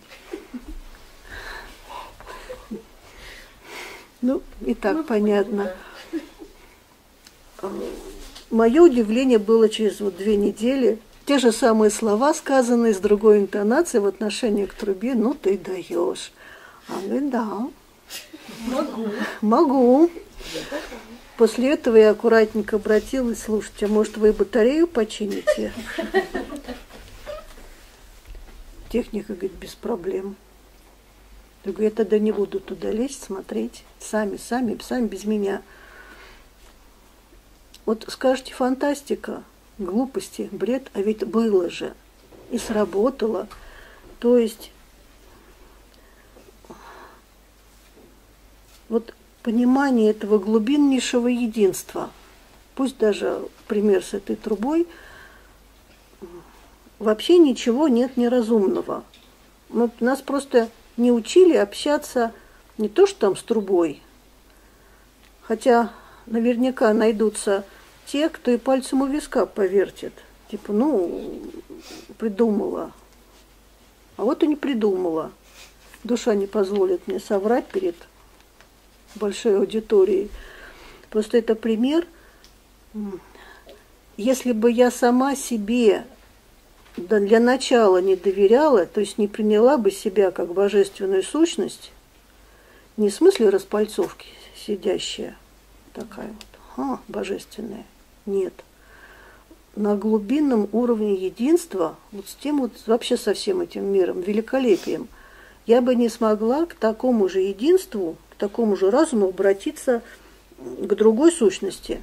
Speaker 1: Ну, и так ну, понятно. Да. Мое удивление было через вот две недели. Те же самые слова, сказанные с другой интонацией в отношении к трубе. Ну ты даешь. А он говорит, да.
Speaker 2: Могу.
Speaker 1: Могу. После этого я аккуратненько обратилась, слушайте, а может вы батарею почините? Техника говорит, без проблем. Я говорю, я тогда не буду туда лезть, смотреть. Сами, сами, сами без меня. Вот скажете, фантастика, глупости, бред, а ведь было же. И сработало. То есть вот понимание этого глубиннейшего единства, пусть даже пример с этой трубой, вообще ничего нет неразумного. Мы, нас просто не учили общаться не то что там с трубой, хотя наверняка найдутся те, кто и пальцем у виска повертит. Типа, ну, придумала. А вот и не придумала. Душа не позволит мне соврать перед большой аудиторией. Просто это пример. Если бы я сама себе для начала не доверяла, то есть не приняла бы себя как божественную сущность, не в смысле распальцовки сидящая такая вот, а, божественная, нет. На глубинном уровне единства, вот с тем вот, вообще со всем этим миром, великолепием, я бы не смогла к такому же единству, к такому же разуму обратиться к другой сущности,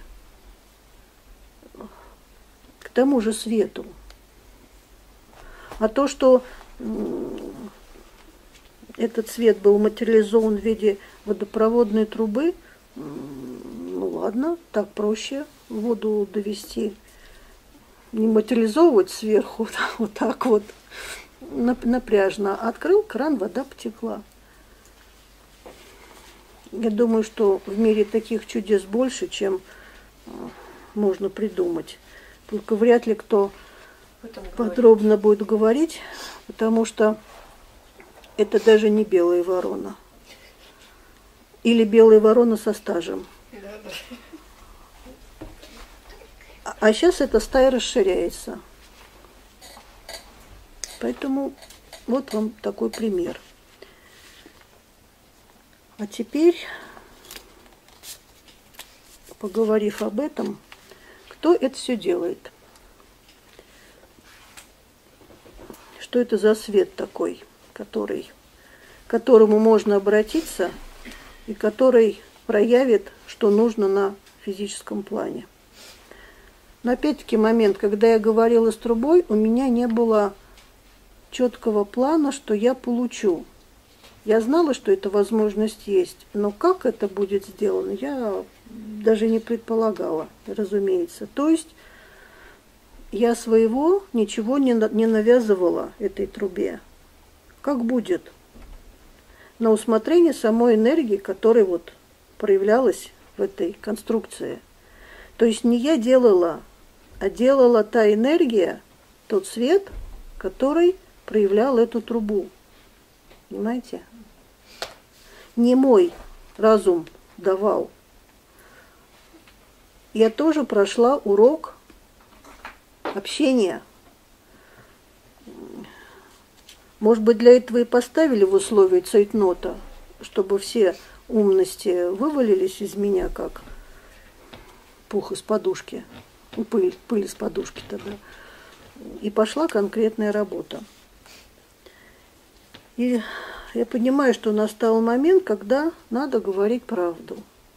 Speaker 1: к тому же свету. А то, что этот свет был материализован в виде водопроводной трубы, ну ладно, так проще воду довести. Не материализовывать сверху, вот так вот, напряжно. Открыл кран, вода потекла. Я думаю, что в мире таких чудес больше, чем можно придумать. Только вряд ли кто подробно будет говорить, потому что это даже не белая ворона. Или белая ворона со стажем. А сейчас эта стая расширяется. Поэтому вот вам такой пример. А теперь, поговорив об этом, кто это все делает? Что это за свет такой, который, к которому можно обратиться и который проявит, что нужно на физическом плане? Но опять-таки момент, когда я говорила с трубой, у меня не было четкого плана, что я получу. Я знала, что эта возможность есть, но как это будет сделано, я даже не предполагала, разумеется. То есть я своего ничего не, не навязывала этой трубе. Как будет? На усмотрение самой энергии, которая вот проявлялась в этой конструкции. То есть не я делала, а делала та энергия, тот свет, который проявлял эту трубу. Понимаете? Не мой разум давал. Я тоже прошла урок общения. Может быть, для этого и поставили в условии цейтнота, чтобы все умности вывалились из меня, как пух из подушки, ну, пыль, пыль из подушки тогда. И пошла конкретная работа. И я понимаю, что настал момент, когда надо говорить правду.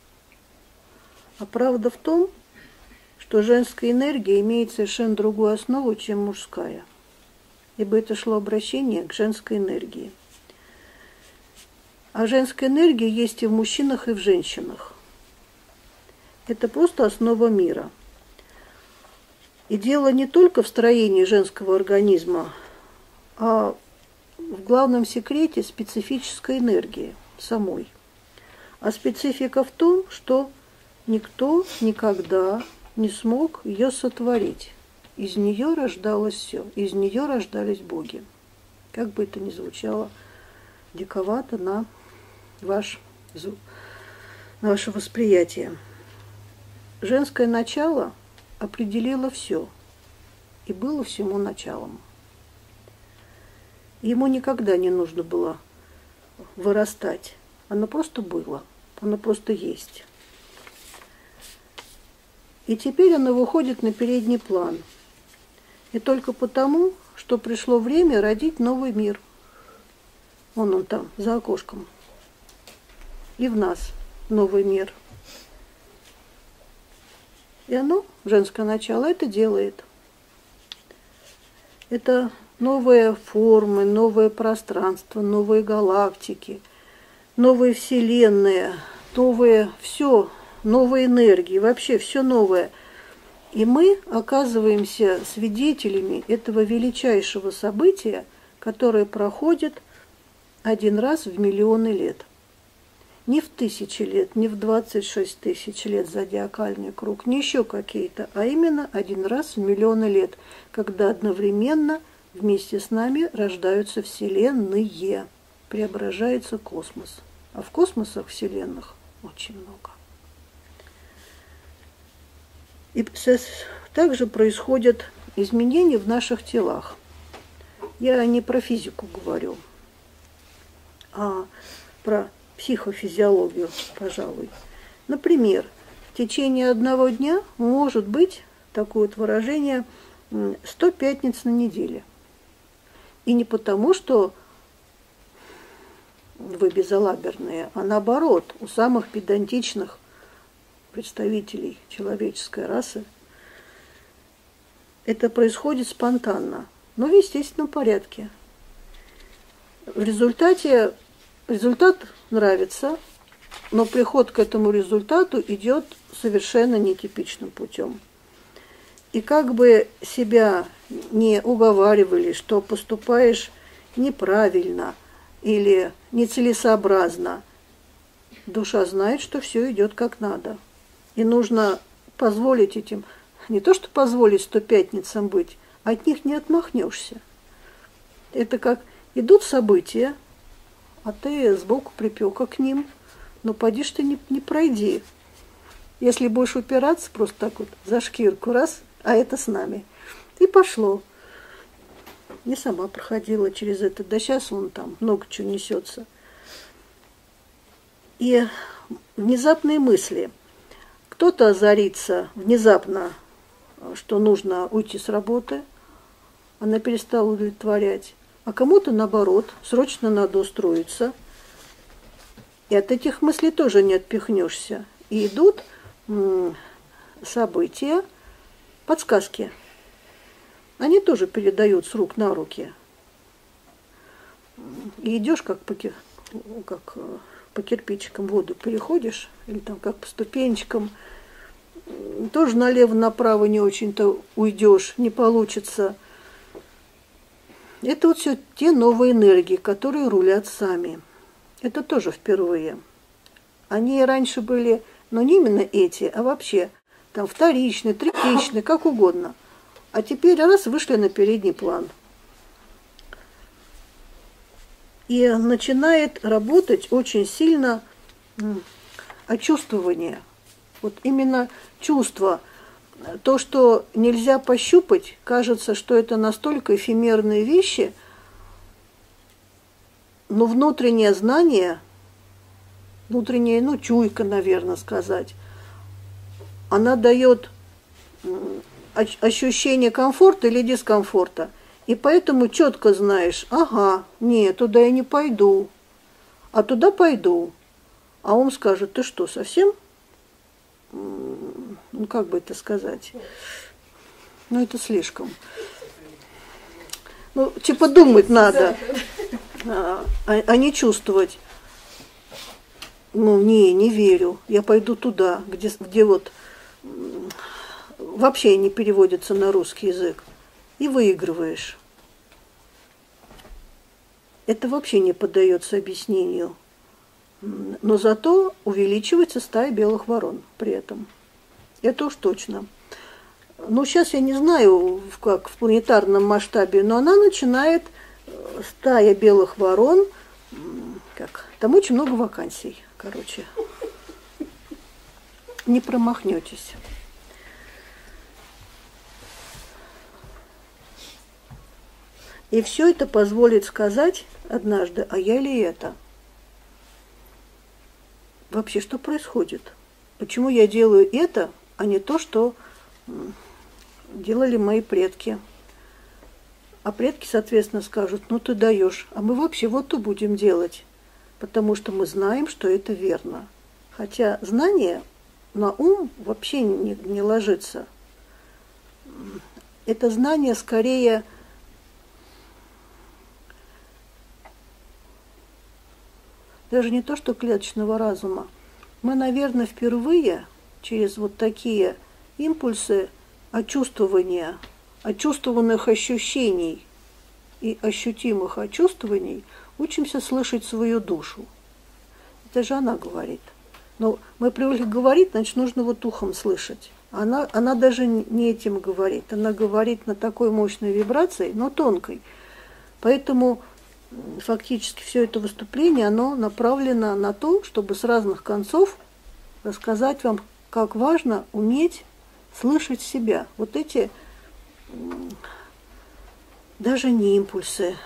Speaker 1: А правда в том, что женская энергия имеет совершенно другую основу, чем мужская. Ибо это шло обращение к женской энергии. А женская энергия есть и в мужчинах, и в женщинах. Это просто основа мира. И дело не только в строении женского организма, а в главном секрете специфической энергии самой. А специфика в том, что никто никогда не смог ее сотворить. Из нее рождалось все, из нее рождались боги. Как бы это ни звучало диковато на, ваш, на ваше восприятие. Женское начало определило все и было всему началом. Ему никогда не нужно было вырастать. Оно просто было, оно просто есть. И теперь оно выходит на передний план. И только потому, что пришло время родить новый мир. Вон он там, за окошком. И в нас новый мир. И оно, женское начало, это делает. Это новые формы, новое пространство, новые галактики, новые вселенные, новые все, новые энергии, вообще все новое. И мы оказываемся свидетелями этого величайшего события, которое проходит один раз в миллионы лет. Не в тысячи лет, не в двадцать шесть тысяч лет зодиакальный круг, не еще какие-то, а именно один раз в миллионы лет, когда одновременно вместе с нами рождаются вселенные, преображается космос. А в космосах вселенных очень много. И также происходят изменения в наших телах. Я не про физику говорю, а про психофизиологию, пожалуй. Например, в течение одного дня может быть такое вот выражение сто пятниц на неделе. И не потому, что вы безалаберные, а наоборот, у самых педантичных представителей человеческой расы это происходит спонтанно, но в естественном порядке. В результате результат нравится, но приход к этому результату идет совершенно нетипичным путем. И как бы себя не уговаривали, что поступаешь неправильно или нецелесообразно, душа знает, что все идет как надо. И нужно позволить этим, не то что позволить сто пятницам быть, от них не отмахнешься. Это как идут события, а ты сбоку припека к ним, но поди ж ты не, не пройди. Если будешь упираться просто так вот за шкирку, раз, а это с нами. И пошло. Не сама проходила через это, да сейчас вон там много чего несется. И внезапные мысли. Кто-то озарится внезапно, что нужно уйти с работы, она перестала удовлетворять. А кому-то, наоборот, срочно надо устроиться. И от этих мыслей тоже не отпихнешься. И идут м- события, подсказки. Они тоже передают с рук на руки. И идешь как по, как по кирпичикам воду переходишь, или там как по ступенечкам, тоже налево-направо не очень-то уйдешь, не получится. Это вот все те новые энергии, которые рулят сами. Это тоже впервые. Они и раньше были, но не именно эти, а вообще там вторичные, третичные, как угодно. А теперь раз вышли на передний план. И начинает работать очень сильно очувствование. Вот именно чувство. То, что нельзя пощупать, кажется, что это настолько эфемерные вещи, но внутреннее знание, внутренняя, ну, чуйка, наверное, сказать, она дает ощущение комфорта или дискомфорта. И поэтому четко знаешь, ага, нет, туда я не пойду, а туда пойду. А ум скажет, ты что, совсем? Ну, как бы это сказать? Ну, это слишком. Ну, типа думать надо, а, а не чувствовать. Ну, не, не верю. Я пойду туда, где, где вот вообще не переводится на русский язык. И выигрываешь. Это вообще не поддается объяснению. Но зато увеличивается стая белых ворон при этом. Это уж точно. ну, сейчас я не знаю, как в планетарном масштабе, но она начинает, стая белых ворон, как, там очень много вакансий, короче. Не промахнетесь. И все это позволит сказать однажды, а я ли это? Вообще, что происходит? Почему я делаю это, а не то, что делали мои предки? А предки, соответственно, скажут, ну ты даешь, а мы вообще вот то будем делать, потому что мы знаем, что это верно. Хотя знание на ум вообще не, не ложится. Это знание скорее даже не то, что клеточного разума. Мы, наверное, впервые через вот такие импульсы очувствования, очувствованных ощущений и ощутимых очувствований учимся слышать свою душу. Это же она говорит. Но мы привыкли говорить, значит, нужно вот ухом слышать. Она, она даже не этим говорит. Она говорит на такой мощной вибрации, но тонкой. Поэтому фактически все это выступление, оно направлено на то, чтобы с разных концов рассказать вам, как важно уметь слышать себя. Вот эти даже не импульсы,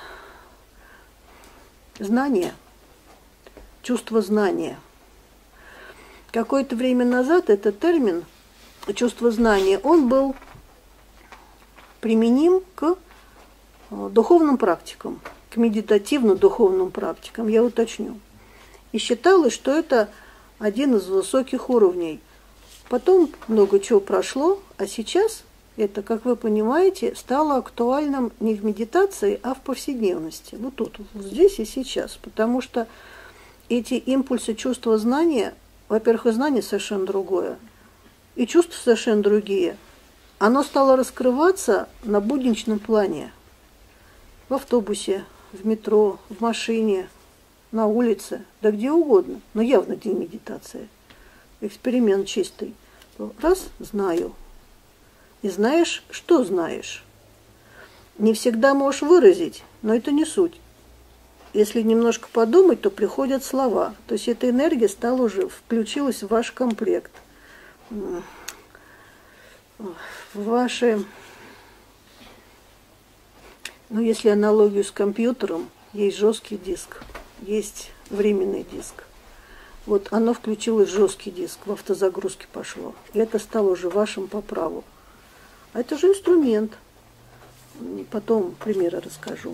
Speaker 1: знания, чувство знания. Какое-то время назад этот термин чувство знания, он был применим к духовным практикам, к медитативно-духовным практикам, я уточню. И считалось, что это один из высоких уровней. Потом много чего прошло, а сейчас это, как вы понимаете, стало актуальным не в медитации, а в повседневности. Вот тут, вот здесь и сейчас. Потому что эти импульсы чувства знания, во-первых, и знание совершенно другое, и чувства совершенно другие. Оно стало раскрываться на будничном плане. В автобусе, в метро, в машине, на улице, да где угодно. Но явно не медитация. Эксперимент чистый. Раз, знаю. И знаешь, что знаешь. Не всегда можешь выразить, но это не суть. Если немножко подумать, то приходят слова. То есть эта энергия стала уже, включилась в ваш комплект. В ваши... Ну, если аналогию с компьютером, есть жесткий диск, есть временный диск. Вот оно включилось в жесткий диск, в автозагрузке пошло. И это стало уже вашим по праву. А это же инструмент. Потом примеры расскажу.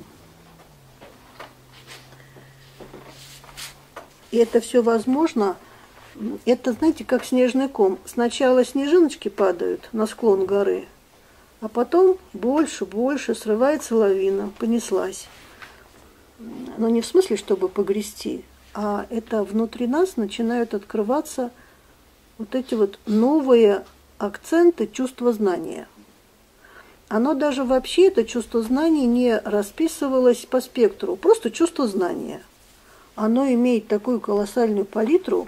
Speaker 1: И это все возможно. Это, знаете, как снежный ком. Сначала снежиночки падают на склон горы, а потом больше, больше срывается лавина, понеслась. Но не в смысле, чтобы погрести, а это внутри нас начинают открываться вот эти вот новые акценты чувства знания. Оно даже вообще, это чувство знания, не расписывалось по спектру, просто чувство знания. Оно имеет такую колоссальную палитру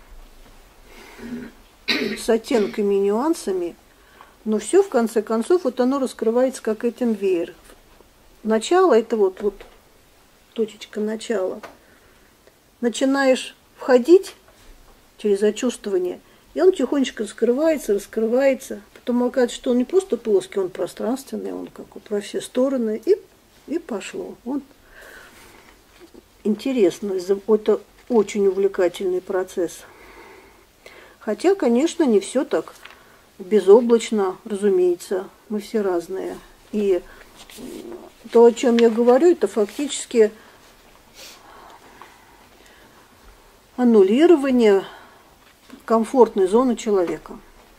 Speaker 1: с оттенками и нюансами, но все в конце концов, вот оно раскрывается как этим веер. Начало, это вот, вот точечка начала. Начинаешь входить через очувствование, и он тихонечко раскрывается, раскрывается. Потом оказывается, что он не просто плоский, он пространственный, он как вот во все стороны, и, и пошло. Вот. Интересно, это очень увлекательный процесс. Хотя, конечно, не все так безоблачно, разумеется, мы все разные. И то, о чем я говорю, это фактически аннулирование комфортной зоны человека.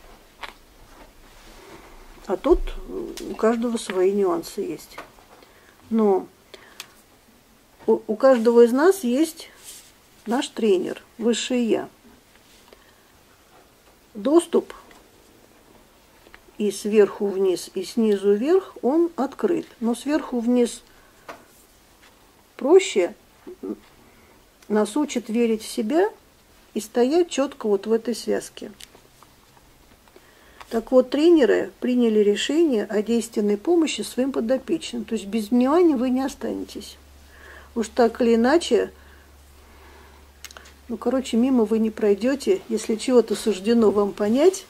Speaker 1: А тут у каждого свои нюансы есть. Но у, у каждого из нас есть наш тренер, высшее Я. Доступ и сверху вниз, и снизу вверх, он открыт. Но сверху вниз проще, нас учит верить в себя и стоять четко вот в этой связке. Так вот, тренеры приняли решение о действенной помощи своим подопечным. То есть без внимания вы не останетесь. Уж так или иначе, ну, короче, мимо вы не пройдете. Если чего-то суждено вам понять,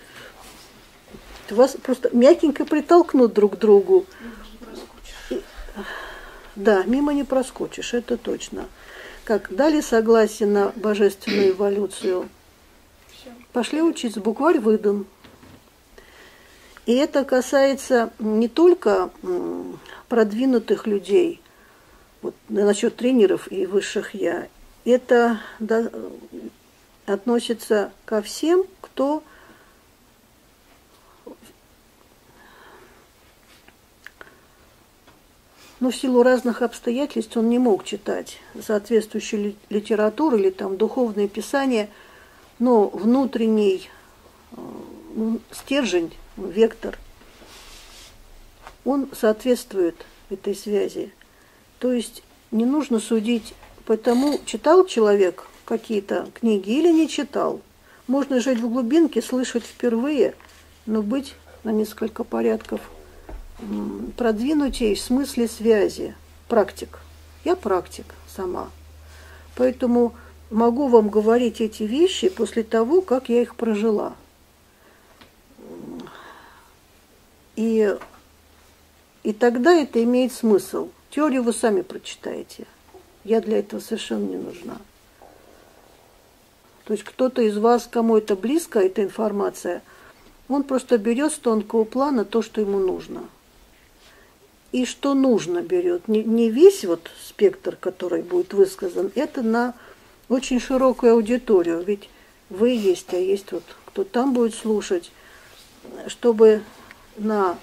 Speaker 1: то вас просто мягенько притолкнут друг к другу. И, да, мимо не проскочишь, это точно. Как дали согласие на божественную эволюцию, пошли учиться, букварь выдан. И это касается не только продвинутых людей, вот, насчет тренеров и высших я, это да, относится ко всем, кто ну, в силу разных обстоятельств он не мог читать соответствующую литературу или там духовное писание, но внутренний стержень, вектор, он соответствует этой связи. То есть не нужно судить по тому, читал человек какие-то книги или не читал. Можно жить в глубинке, слышать впервые, но быть на несколько порядков продвинутей в смысле связи. Практик. Я практик сама. Поэтому могу вам говорить эти вещи после того, как я их прожила. И, и тогда это имеет смысл. Теорию вы сами прочитаете. Я для этого совершенно не нужна. То есть кто-то из вас, кому это близко, эта информация, он просто берет с тонкого плана то, что ему нужно. И что нужно берет. Не, не весь вот спектр, который будет высказан, это на очень широкую аудиторию. Ведь вы есть, а есть вот кто там будет слушать, чтобы на...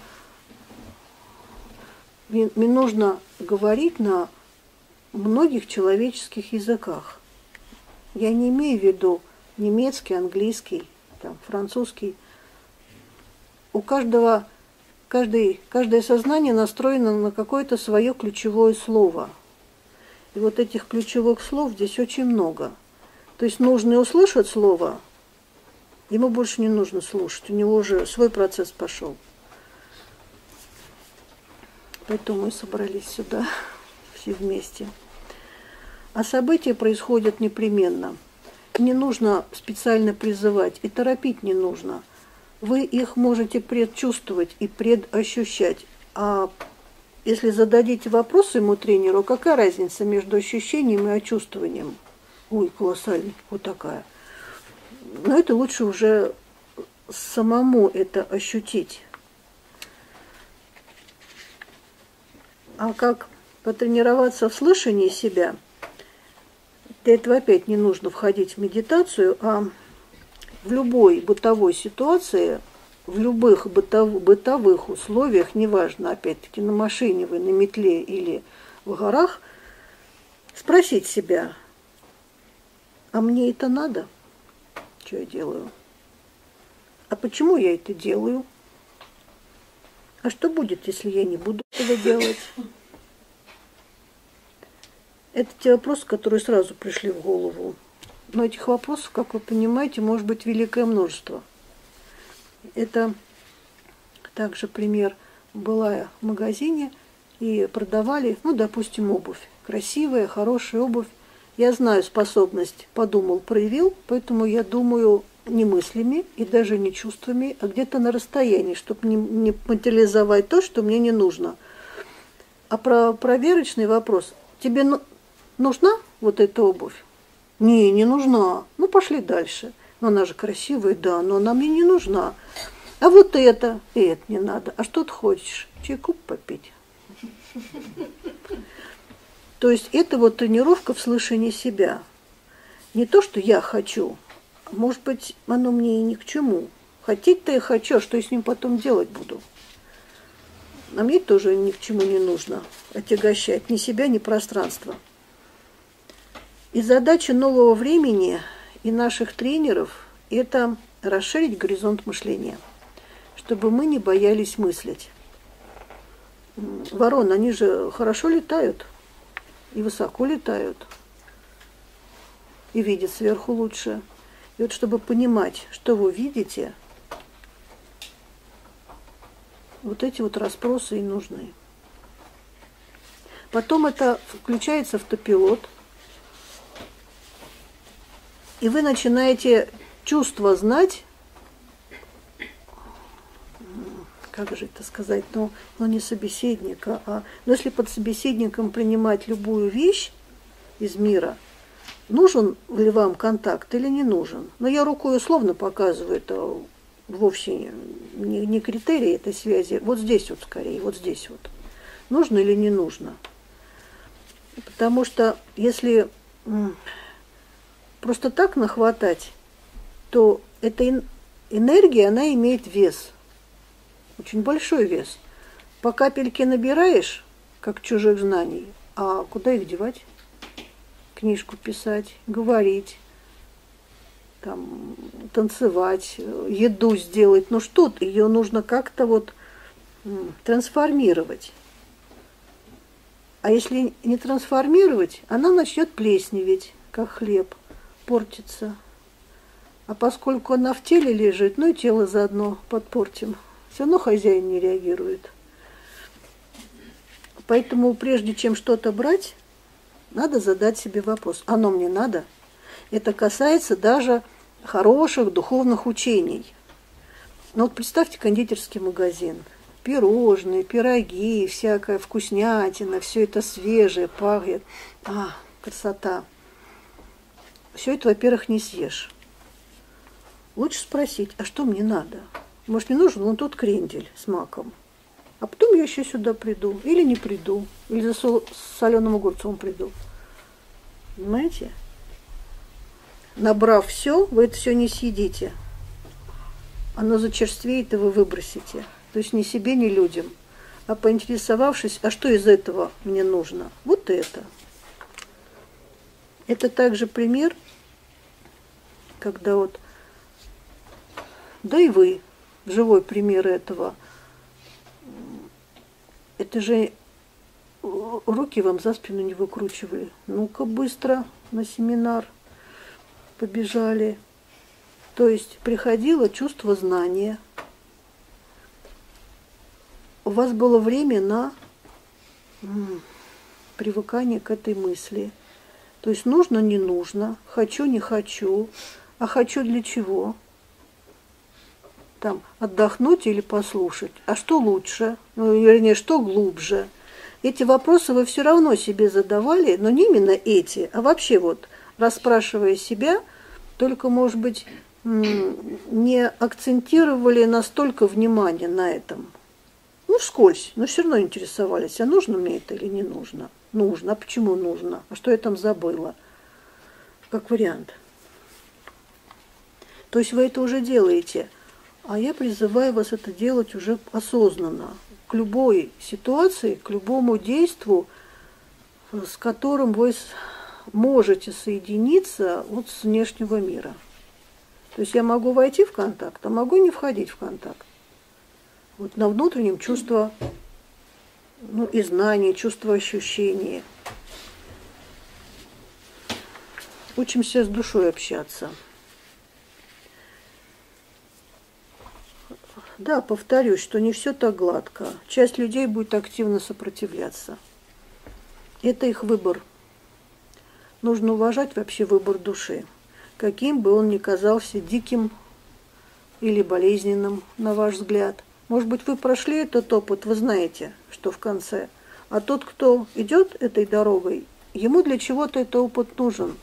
Speaker 1: Мне, мне нужно говорить на многих человеческих языках. Я не имею в виду немецкий, английский, там, французский. У каждого, каждый, каждое сознание настроено на какое-то свое ключевое слово. И вот этих ключевых слов здесь очень много. То есть нужно услышать слово, ему больше не нужно слушать, у него уже свой процесс пошел. Поэтому мы собрались сюда все вместе. А события происходят непременно. Не нужно специально призывать, и торопить не нужно. Вы их можете предчувствовать и предощущать. А если зададите вопрос своему тренеру, какая разница между ощущением и чувствованием? Ой, колоссальная, вот такая. Но это лучше уже самому это ощутить. А как потренироваться в слышании себя, для этого опять не нужно входить в медитацию, а в любой бытовой ситуации, в любых бытов, бытовых условиях, неважно, опять-таки, на машине вы, на метле или в горах, спросить себя, а мне это надо? Что я делаю? А почему я это делаю? А что будет, если я не буду это делать? Это те вопросы, которые сразу пришли в голову. Но этих вопросов, как вы понимаете, может быть великое множество. Это также пример. Была я в магазине и продавали, ну, допустим, обувь. Красивая, хорошая обувь. Я знаю способность, подумал, проявил, поэтому я думаю не мыслями и даже не чувствами, а где-то на расстоянии, чтобы не, не материализовать то, что мне не нужно. А про проверочный вопрос. Тебе ну, нужна вот эта обувь? Не, не нужна. Ну, пошли дальше. Но она же красивая, да, но она мне не нужна. А вот это, и это не надо. А что ты хочешь? Чайку попить? То есть это вот тренировка в слышании себя. Не то, что я хочу. Может быть, оно мне и ни к чему. Хотеть-то я хочу, а что я с ним потом делать буду? А мне тоже ни к чему не нужно отягощать ни себя, ни пространство. И задача нового времени и наших тренеров – это расширить горизонт мышления, чтобы мы не боялись мыслить. Вороны, они же хорошо летают и высоко летают, и видят сверху лучше. И вот чтобы понимать, что вы видите, вот эти вот расспросы и нужны. Потом это включается автопилот, и вы начинаете чувство знать, как же это сказать, ну, ну не собеседника, а но если под собеседником принимать любую вещь из мира, нужен ли вам контакт или не нужен? Но я рукой условно показываю, это вовсе не, не критерий этой связи. Вот здесь вот скорее, вот здесь вот. Нужно или не нужно? Потому что если просто так нахватать, то эта энергия, она имеет вес, очень большой вес. По капельке набираешь, как чужих знаний, а куда их девать? Книжку писать, говорить, там, танцевать, еду сделать. Ну что-то, ее нужно как-то вот трансформировать. А если не трансформировать, она начнет плесневеть, как хлеб, портиться. А поскольку она в теле лежит, ну и тело заодно подпортим. Все равно хозяин не реагирует. Поэтому прежде чем что-то брать, надо задать себе вопрос. Оно мне надо? Это касается даже хороших духовных учений. Ну вот представьте кондитерский магазин. Пирожные, пироги, всякая вкуснятина, все это свежее, пахнет. А, красота. Все это, во-первых, не съешь. Лучше спросить, а что мне надо? Может, мне нужен вон тот крендель с маком? А потом я еще сюда приду. Или не приду. Или за сол- соленым огурцом приду. Понимаете? Набрав все, вы это все не съедите. Оно зачерствеет, и вы выбросите. То есть не себе, не людям. А поинтересовавшись, а что из этого мне нужно? Вот это. Это также пример, когда вот, да и вы, живой пример этого. Это же руки вам за спину не выкручивали. Ну-ка быстро на семинар побежали. То есть приходило чувство знания. У вас было время на м, привыкание к этой мысли. То есть нужно, не нужно, хочу, не хочу, а хочу для чего? Там, отдохнуть или послушать. А что лучше? Ну, вернее, что глубже? Эти вопросы вы все равно себе задавали, но не именно эти, а вообще вот, расспрашивая себя, только, может быть, не акцентировали настолько внимание на этом. Ну, вскользь, но все равно интересовались, а нужно мне это или не нужно? Нужно. А почему нужно? А что я там забыла? Как вариант. То есть вы это уже делаете. А я призываю вас это делать уже осознанно. К любой ситуации, к любому действию, с которым вы можете соединиться вот с внешнего мира. То есть я могу войти в контакт, а могу не входить в контакт. Вот на внутреннем чувство, ну, и знания, чувство ощущения. Учимся с душой общаться. Да, повторюсь, что не все так гладко. Часть людей будет активно сопротивляться. Это их выбор. Нужно уважать вообще выбор души, каким бы он ни казался диким или болезненным, на ваш взгляд. Может быть, вы прошли этот опыт, вы знаете, что в конце. А тот, кто идет этой дорогой, ему для чего-то этот опыт нужен.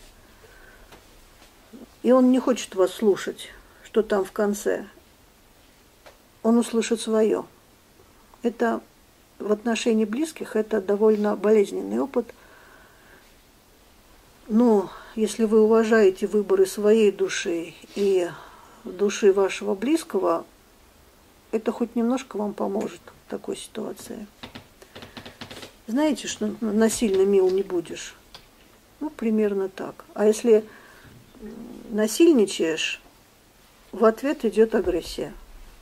Speaker 1: И он не хочет вас слушать, что там в конце. Он услышит свое. Это в отношении близких, это довольно болезненный опыт. Но если вы уважаете выборы своей души и души вашего близкого, это хоть немножко вам поможет в такой ситуации. Знаете, что насильно мил не будешь? Ну, примерно так. А если насильничаешь, в ответ идет агрессия.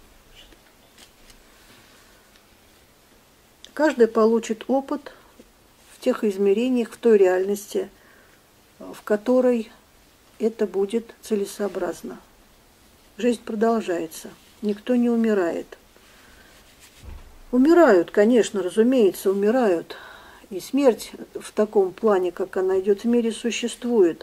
Speaker 1: Каждый получит опыт в тех измерениях, в той реальности, в которой это будет целесообразно. Жизнь продолжается, никто не умирает. Умирают, конечно, разумеется, умирают. И смерть в таком плане, как она идет в мире, существует.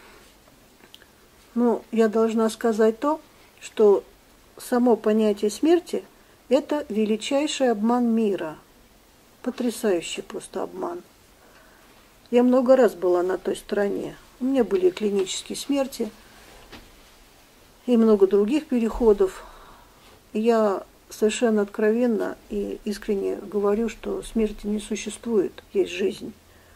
Speaker 1: Но я должна сказать то, что само понятие смерти – это величайший обман мира. Потрясающий просто обман. Я много раз была на той стороне. У меня были клинические смерти и много других переходов. Я совершенно откровенно и искренне говорю, что смерти не существует, есть жизнь.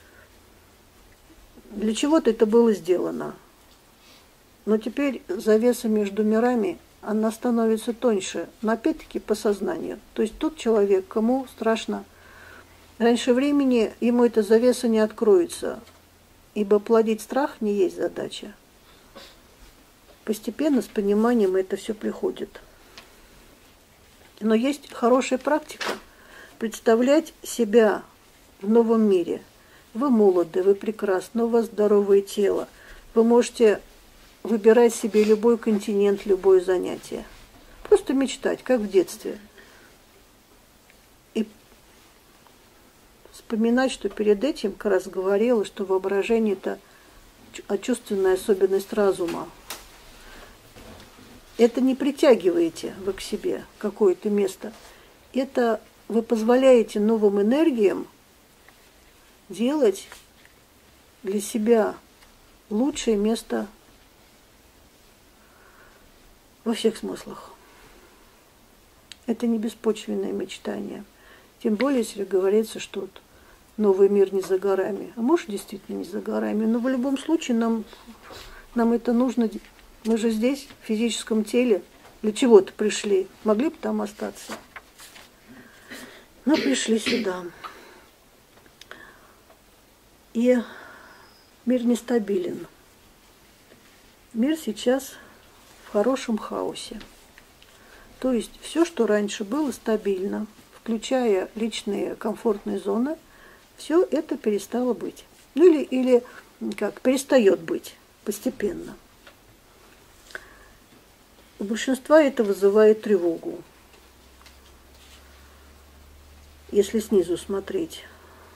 Speaker 1: Для чего-то это было сделано. Но теперь завеса между мирами, она становится тоньше, но опять-таки по сознанию. То есть тот человек, кому страшно, раньше времени ему эта завеса не откроется, ибо плодить страх не есть задача. Постепенно, с пониманием это все приходит. Но есть хорошая практика представлять себя в новом мире. Вы молоды, вы прекрасны, у вас здоровое тело. Вы можете выбирать себе любой континент, любое занятие. Просто мечтать, как в детстве. И вспоминать, что перед этим как раз говорила, что воображение – это чувственная особенность разума. Это не притягиваете вы к себе какое-то место. Это вы позволяете новым энергиям делать для себя лучшее место во всех смыслах. Это не беспочвенное мечтание. Тем более, если говорится, что вот новый мир не за горами. А может, действительно не за горами. Но в любом случае нам, нам это нужно. Мы же здесь, в физическом теле, для чего-то пришли. Могли бы там остаться. Но пришли сюда. И мир нестабилен. Мир сейчас в хорошем хаосе. То есть все, что раньше было стабильно, включая личные комфортные зоны, все это перестало быть. Ну или, или как, перестает быть постепенно. У большинства это вызывает тревогу, если снизу смотреть.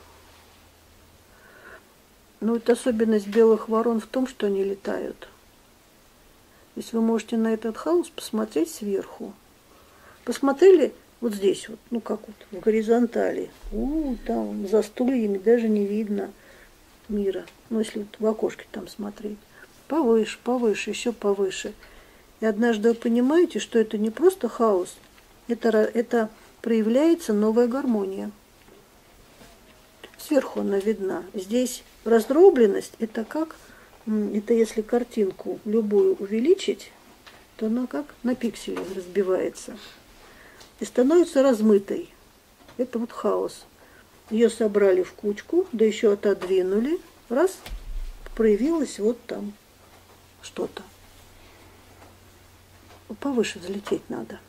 Speaker 1: Но это особенность белых ворон в том, что они летают. То есть вы можете на этот хаос посмотреть сверху. Посмотрели вот здесь, вот, ну как вот, в горизонтали. У, там за стульями даже не видно мира. Ну, если вот в окошке там смотреть. Повыше, повыше, еще повыше. И однажды вы понимаете, что это не просто хаос, это, это проявляется новая гармония. Сверху она видна. Здесь раздробленность, это как, это если картинку любую увеличить, то она как на пиксели разбивается. И становится размытой. Это вот хаос. Ее собрали в кучку, да еще отодвинули. Раз, проявилось вот там что-то. Повыше взлететь надо.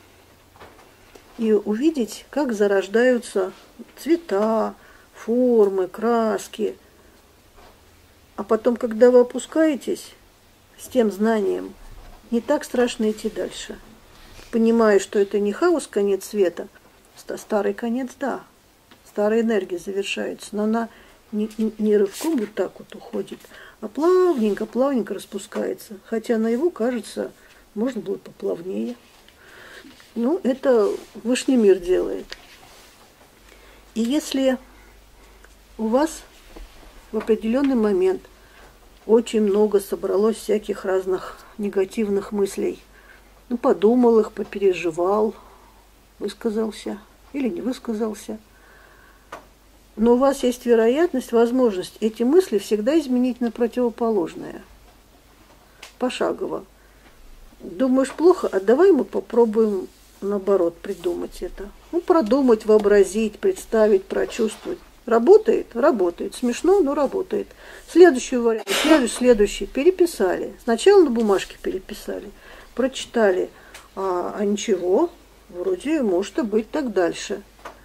Speaker 1: И увидеть, как зарождаются цвета, формы, краски. А потом, когда вы опускаетесь с тем знанием, не так страшно идти дальше. Понимая, что это не хаос, конец света, старый конец, да, старая энергия завершается, но она не, не, не рывком вот так вот уходит, а плавненько, плавненько распускается. Хотя на его, кажется, можно было поплавнее. Ну, это высший мир делает. И если у вас в определенный момент очень много собралось всяких разных негативных мыслей, ну, подумал их, попереживал, высказался или не высказался, но у вас есть вероятность, возможность эти мысли всегда изменить на противоположное. Пошагово. Думаешь плохо, а давай мы попробуем наоборот придумать это. Ну, продумать, вообразить, представить, прочувствовать. Работает? Работает. Смешно, но работает. Следующий вариант, следующий, следующий. Переписали. Сначала на бумажке переписали, прочитали. А, а ничего, вроде может и быть так дальше.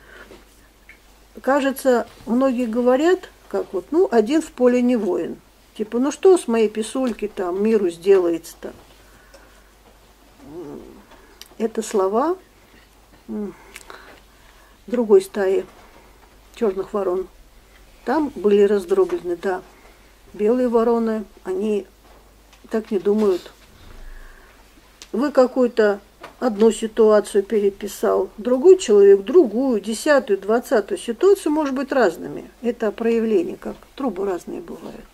Speaker 1: Кажется, многие говорят, как вот, ну, один в поле не воин. Типа, ну что с моей писульки там миру сделается-то? Это слова, другой стаи черных ворон. Там были раздроблены, да. Белые вороны, они так не думают. Вы какую-то одну ситуацию переписал, другой человек другую, десятую, двадцатую. Ситуацию может быть разными. Это проявление, как трубы разные бывают.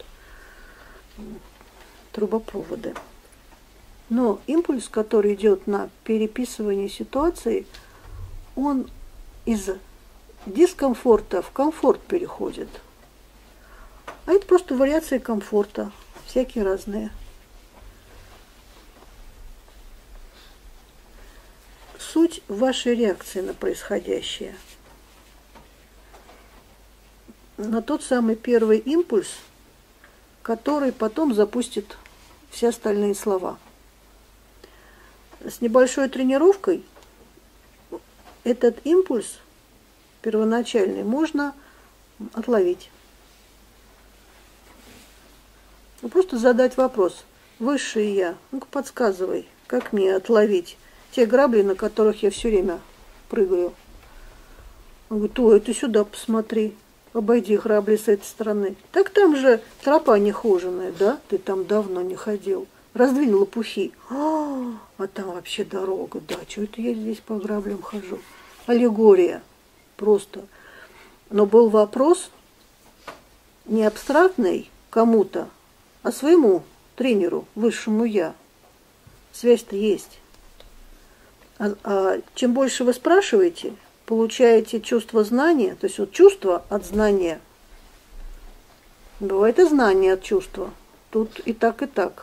Speaker 1: Трубопроводы. Но импульс, который идет на переписывание ситуации, он из дискомфорта в комфорт переходит. А это просто вариации комфорта, всякие разные. Суть вашей реакции на происходящее. На тот самый первый импульс, который потом запустит все остальные слова. С небольшой тренировкой этот импульс первоначальный можно отловить. Ну, просто задать вопрос. Высший я, ну-ка подсказывай, как мне отловить те грабли, на которых я все время прыгаю. Он говорит, ой, ты сюда посмотри, обойди грабли с этой стороны. Так там же тропа нехоженая, да? Ты там давно не ходил. Раздвинь лопухи. А, а там вообще дорога, да, что это я здесь по граблям хожу? Аллегория просто. Но был вопрос не абстрактный кому-то, а своему тренеру, высшему я. Связь-то есть. А, а чем больше вы спрашиваете, получаете чувство знания, то есть вот чувство от знания. Бывает и знание от чувства. Тут и так, и так.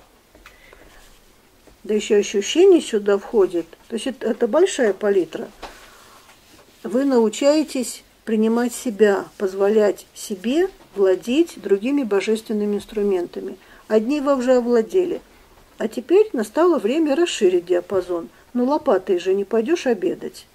Speaker 1: Да еще ощущение сюда входит. То есть это, это большая палитра. Вы научаетесь принимать себя, позволять себе владеть другими божественными инструментами. Одни вы уже овладели. А теперь настало время расширить диапазон. Ну, лопатой же не пойдешь обедать.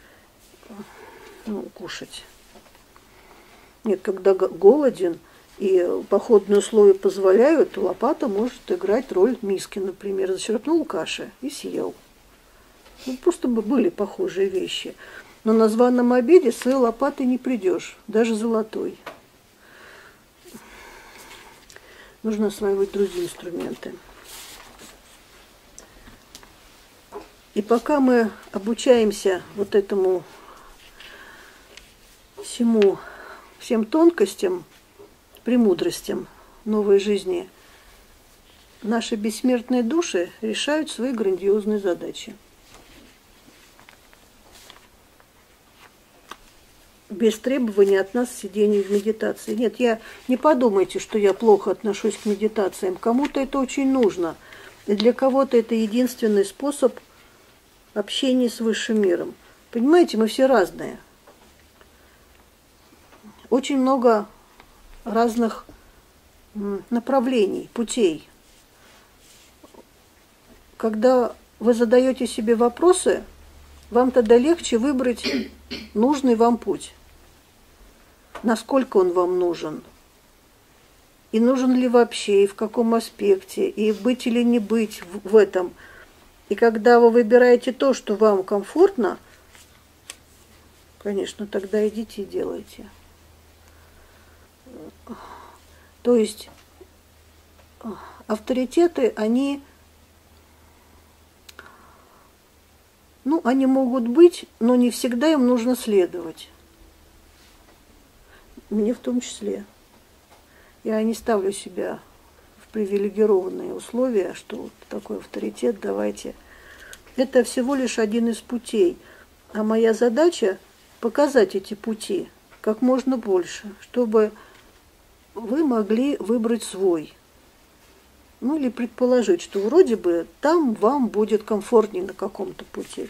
Speaker 1: Ну, кушать. Нет, когда голоден и походные условия позволяют, то лопата может играть роль миски, например. Зачерпнул каши и съел. Ну, просто бы были похожие вещи. Но на званом обеде своей лопатой не придешь, даже золотой. Нужно осваивать другие инструменты. И пока мы обучаемся вот этому всему, всем тонкостям, премудростям новой жизни, наши бессмертные души решают свои грандиозные задачи. Без требования от нас сидения в медитации. Нет, я не подумайте, что я плохо отношусь к медитациям. Кому-то это очень нужно. И для кого-то это единственный способ общения с высшим миром. Понимаете, мы все разные. Очень много разных направлений, путей. Когда вы задаете себе вопросы, вам тогда легче выбрать нужный вам путь. Насколько он вам нужен? И нужен ли вообще, и в каком аспекте, и быть или не быть в, в этом. И когда вы выбираете то, что вам комфортно, конечно, тогда идите и делайте. То есть авторитеты, они, ну, они могут быть, но не всегда им нужно следовать. Мне в том числе. Я не ставлю себя в привилегированные условия, что вот такой авторитет, давайте. Это всего лишь один из путей. А моя задача показать эти пути как можно больше, чтобы вы могли выбрать свой. Ну или предположить, что вроде бы там вам будет комфортнее на каком-то пути.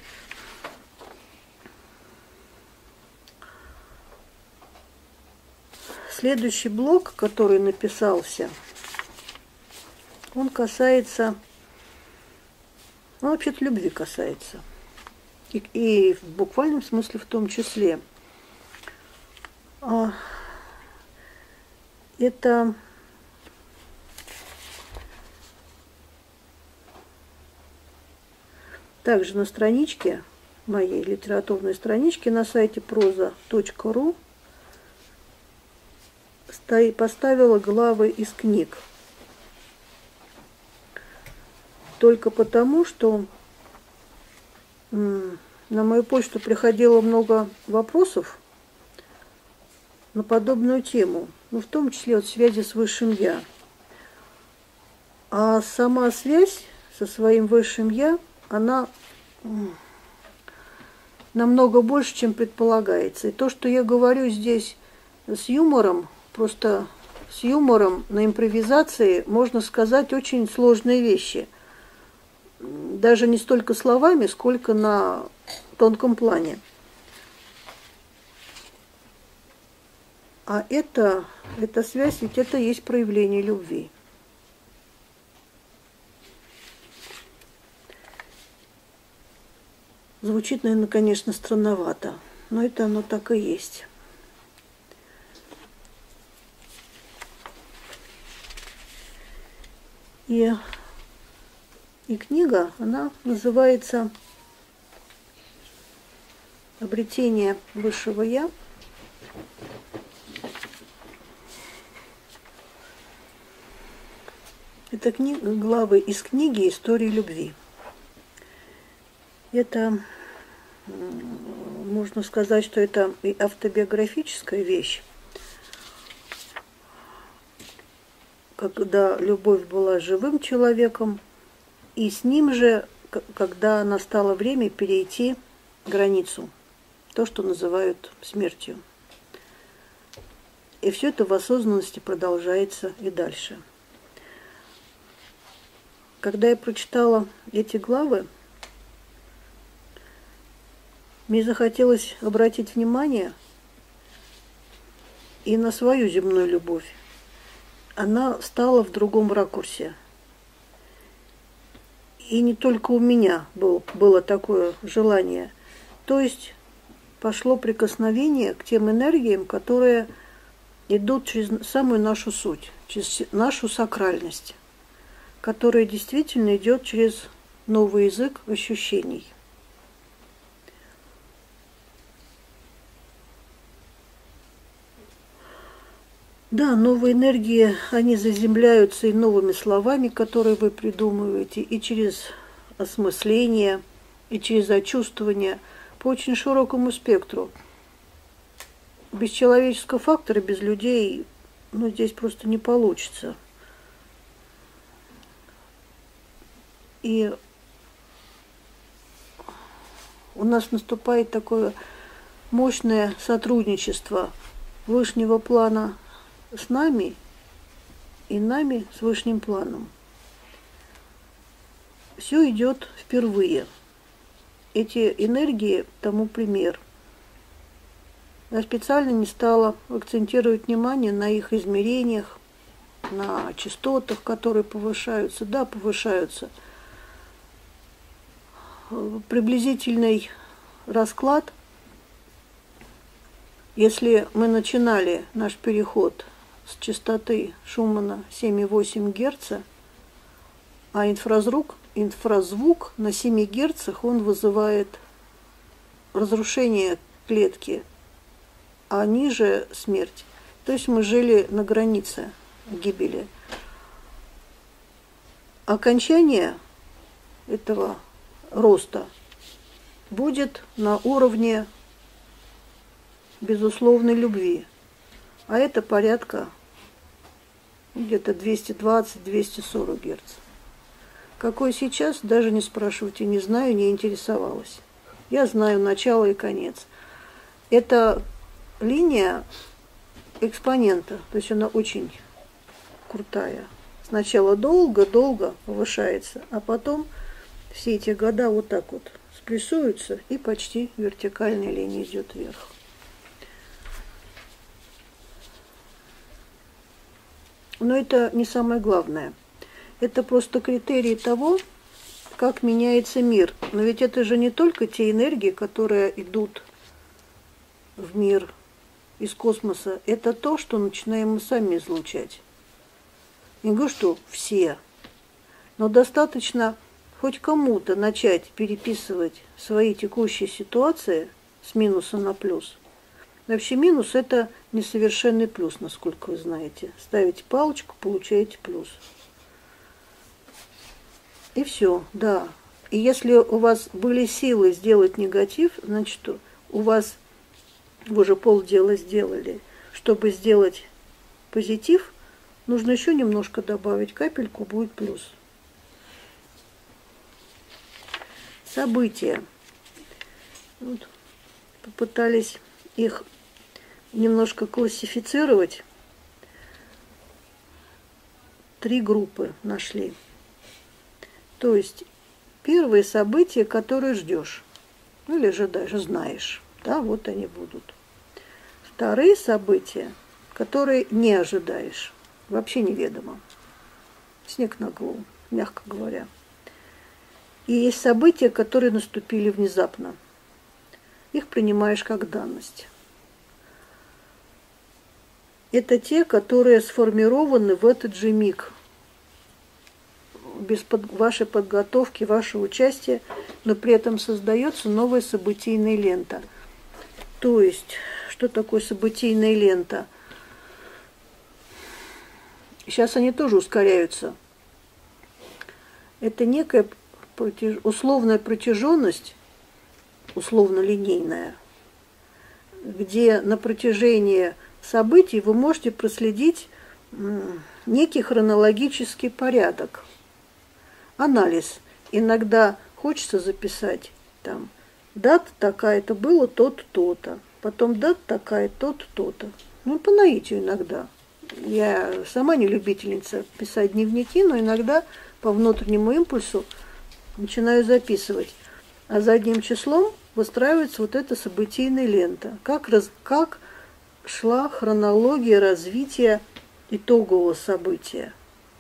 Speaker 1: Следующий блок, который написался, он касается, ну, вообще-то любви касается. И, и в буквальном смысле в том числе. А, это также на страничке моей литературной страничке на сайте проза точка ру поставила главы из книг. Только потому, что на мою почту приходило много вопросов на подобную тему, ну, в том числе от связи с высшим Я. А сама связь со своим высшим Я, она намного больше, чем предполагается. И то, что я говорю здесь с юмором, просто с юмором на импровизации, можно сказать очень сложные вещи. Даже не столько словами, сколько на тонком плане. А это, эта связь, ведь это есть проявление любви. Звучит, наверное, конечно, странновато, но это оно так и есть. И, и книга, она называется «Обретение высшего Я». Это книга, главы из книги «Истории любви». Это, можно сказать, что это и автобиографическая вещь, когда любовь была живым человеком, и с ним же, когда настало время перейти границу, то, что называют смертью. И все это в осознанности продолжается и дальше. Когда я прочитала эти главы, мне захотелось обратить внимание и на свою земную любовь. Она стала в другом ракурсе. И не только у меня был, было такое желание. То есть пошло прикосновение к тем энергиям, которые идут через самую нашу суть, через нашу сакральность, которая действительно идет через новый язык ощущений. Да, новые энергии, они заземляются и новыми словами, которые вы придумываете, и через осмысление, и через очувствование по очень широкому спектру. Без человеческого фактора, без людей, ну, здесь просто не получится. И у нас наступает такое мощное сотрудничество высшего плана с нами и нами с высшим планом. Все идет впервые. Эти энергии тому пример. Я специально не стала акцентировать внимание на их измерениях, на частотах, которые повышаются. Да, повышаются. Приблизительный расклад, если мы начинали наш переход с частоты Шумана семь и восемь герца, а инфразвук, инфразвук на семи герцах он вызывает разрушение клетки, а ниже смерть. То есть мы жили на границе гибели. Окончание этого роста будет на уровне безусловной любви. А это порядка где-то двести двадцать - двести сорок герц. Какой сейчас, даже не спрашивайте, не знаю, не интересовалась. Я знаю начало и конец. Это линия экспонента, то есть она очень крутая. Сначала долго-долго повышается, а потом все эти года вот так вот спрессуются, и почти вертикальная линия идет вверх. Но это не самое главное. Это просто критерий того, как меняется мир. Но ведь это же не только те энергии, которые идут в мир из космоса. Это то, что начинаем мы сами излучать. Не говорю, что все. Но достаточно хоть кому-то начать переписывать свои текущие ситуации с минуса на плюс. Вообще минус – это несовершенный плюс, насколько вы знаете. Ставите палочку, получаете плюс. И все, да. И если у вас были силы сделать негатив, значит, у вас, вы уже полдела сделали. Чтобы сделать позитив, нужно еще немножко добавить, капельку, будет плюс. События. Вот. Попытались их немножко классифицировать. Три группы нашли. То есть первые события, которые ждешь, ну или ожидаешь, знаешь, да, вот они будут. Вторые события, которые не ожидаешь, вообще неведомо. Снег на голову, мягко говоря. И есть события, которые наступили внезапно. Их принимаешь как данность. Это те, которые сформированы в этот же миг, без под, вашей подготовки, вашего участия, но при этом создается новая событийная лента. То есть, что такое событийная лента? Сейчас они тоже ускоряются. Это некая протяж... условная протяженность, условно-линейная, где на протяжении событий вы можете проследить некий хронологический порядок. Анализ. Иногда хочется записать там дата такая-то, было то-то, то-то. Потом дата такая, то-то, то-то. Ну, по наитию иногда. Я сама не любительница писать дневники, но иногда по внутреннему импульсу начинаю записывать. А задним числом выстраивается вот эта событийная лента. Как, раз, как шла хронология развития итогового события.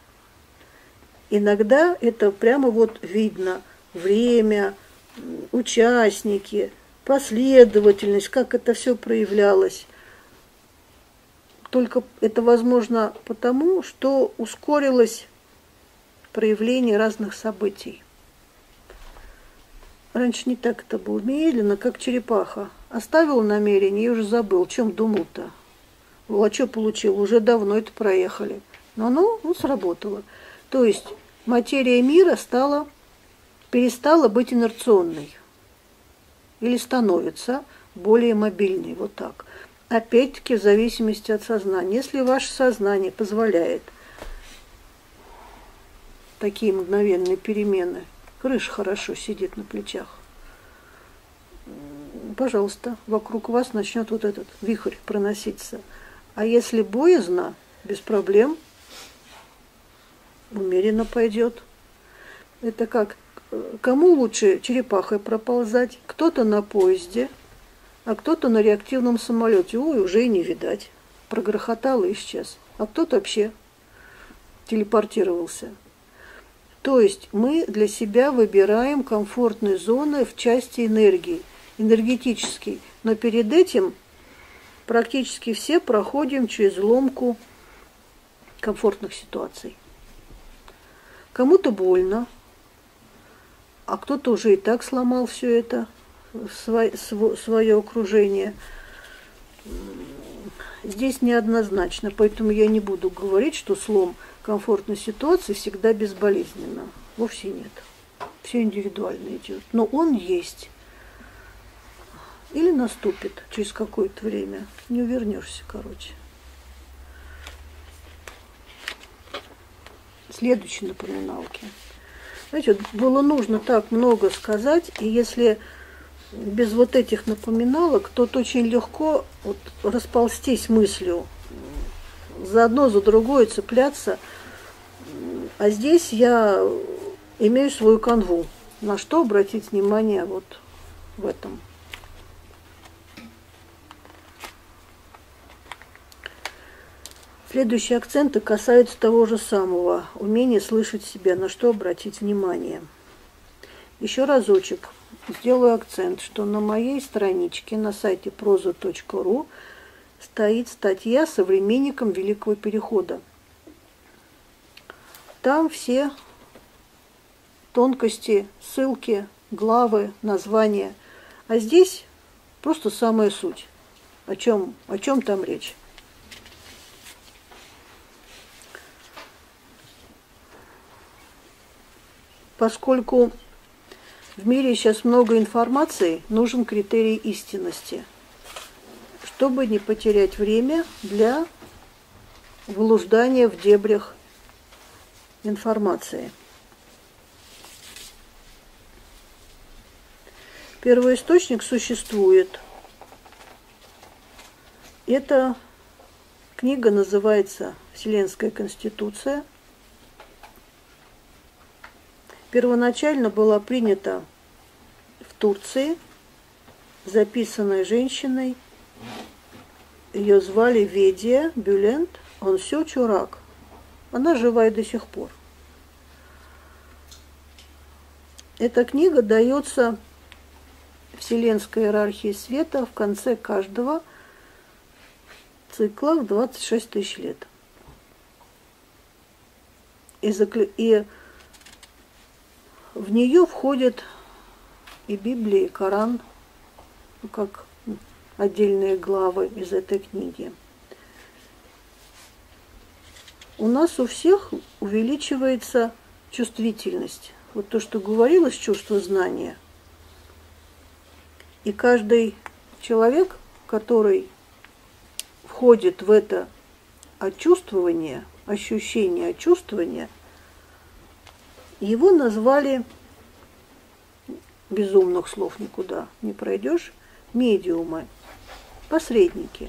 Speaker 1: Иногда это прямо вот видно. Время, участники, последовательность, как это все проявлялось. Только это возможно потому, что ускорилось проявление разных событий. Раньше не так это было. Медленно, как черепаха. Оставил намерение и уже забыл, чем думал-то. А что получил? Уже давно это проехали. Но оно ну, сработало. То есть материя мира стала, перестала быть инерционной. Или становится более мобильной. Вот так. Опять-таки в зависимости от сознания. Если ваше сознание позволяет такие мгновенные перемены, крыша хорошо сидит на плечах, пожалуйста, вокруг вас начнет вот этот вихрь проноситься. А если боязно, без проблем, умеренно пойдет. Это как, кому лучше черепахой проползать? Кто-то на поезде, а кто-то на реактивном самолете. Ой, уже и не видать. Прогрохотал и исчез. А кто-то вообще телепортировался. То есть мы для себя выбираем комфортные зоны в части энергии, энергетической. Но перед этим практически все проходим через ломку комфортных ситуаций. Кому-то больно, а кто-то уже и так сломал все это, свое, свое окружение. Здесь неоднозначно, поэтому я не буду говорить, что слом комфортной ситуации всегда безболезненно. Вовсе нет. Все индивидуально идет. Но он есть. Или наступит через какое-то время. Не увернешься, короче. Следующие напоминалки. Знаете, было нужно так много сказать, и если без вот этих напоминалок, то очень легко вот расползтись мыслью, за одно, за другое цепляться. А здесь я имею свою канву. На что обратить внимание вот в этом. Следующие акценты касаются того же самого. Умение слышать себя, на что обратить внимание. Еще разочек сделаю акцент, что на моей страничке на сайте проза точка ру стоит статья «Современникам Великого Перехода». Там все тонкости, ссылки, главы, названия. А здесь просто самая суть. О чем, о чем там речь? Поскольку в мире сейчас много информации, нужен критерий истинности, чтобы не потерять время для блуждания в дебрях информации. Первоисточник существует. Эта книга называется «Вселенская конституция». Первоначально была принята в Турции, записанной женщиной. Ее звали Ведия Бюлент Онсё Чурак. Она жива и до сих пор. Эта книга дается Вселенской иерархии света в конце каждого цикла в двадцать шесть тысяч лет. И, закл... и в нее входят и Библия, и Коран, ну, как отдельные главы из этой книги. У нас у всех увеличивается чувствительность. Вот то, что говорилось, чувство знания. И каждый человек, который входит в это очувствование, ощущение очувствования, его назвали, без умных слов никуда не пройдешь, медиумы, посредники.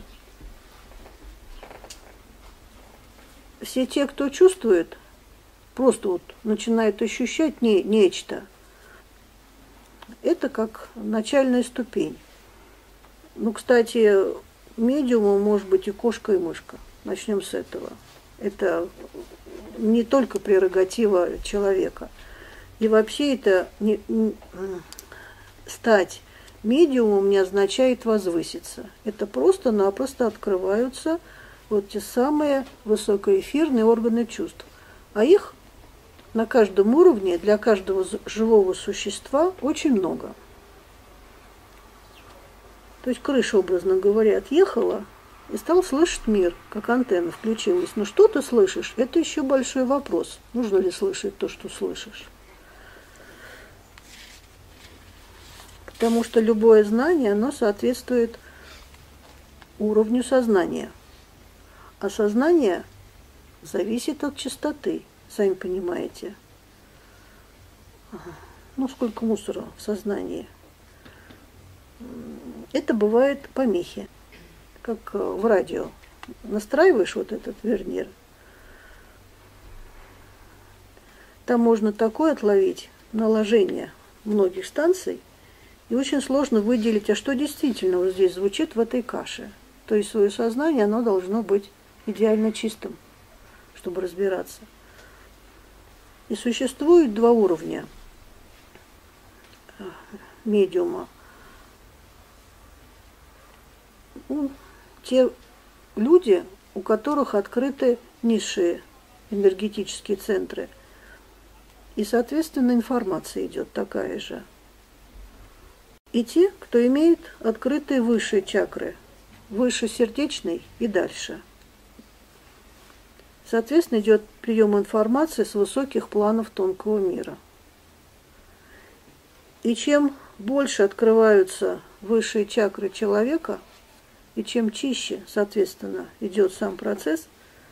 Speaker 1: Все те, кто чувствует, просто вот начинают ощущать не, нечто. Это как начальная ступень. Ну, кстати, медиумом может быть и кошка, и мышка. Начнем с этого. Это не только прерогатива человека. И вообще это не, не, стать медиумом не означает возвыситься. Это просто-напросто открываются вот те самые высокоэфирные органы чувств. А их на каждом уровне для каждого живого существа очень много. То есть крыша, образно говоря, отъехала и стал слышать мир, как антенна включилась. Но что ты слышишь? Это еще большой вопрос. Нужно ли слышать то, что слышишь? Потому что любое знание, оно соответствует уровню сознания. А сознание зависит от частоты, сами понимаете. Ну, сколько мусора в сознании. Это бывает помехи, как в радио. Настраиваешь вот этот вернир, там можно такое отловить наложение многих станций, и очень сложно выделить, а что действительно вот здесь звучит в этой каше. То есть свое сознание, оно должно быть идеально чистым, чтобы разбираться. И существует два уровня медиума. Ну, те люди, у которых открыты низшие энергетические центры. И, соответственно, информация идет такая же. И те, кто имеет открытые высшие чакры, выше сердечной и дальше. Соответственно, идет прием информации с высоких планов тонкого мира. И чем больше открываются высшие чакры человека, и чем чище, соответственно, идет сам процесс,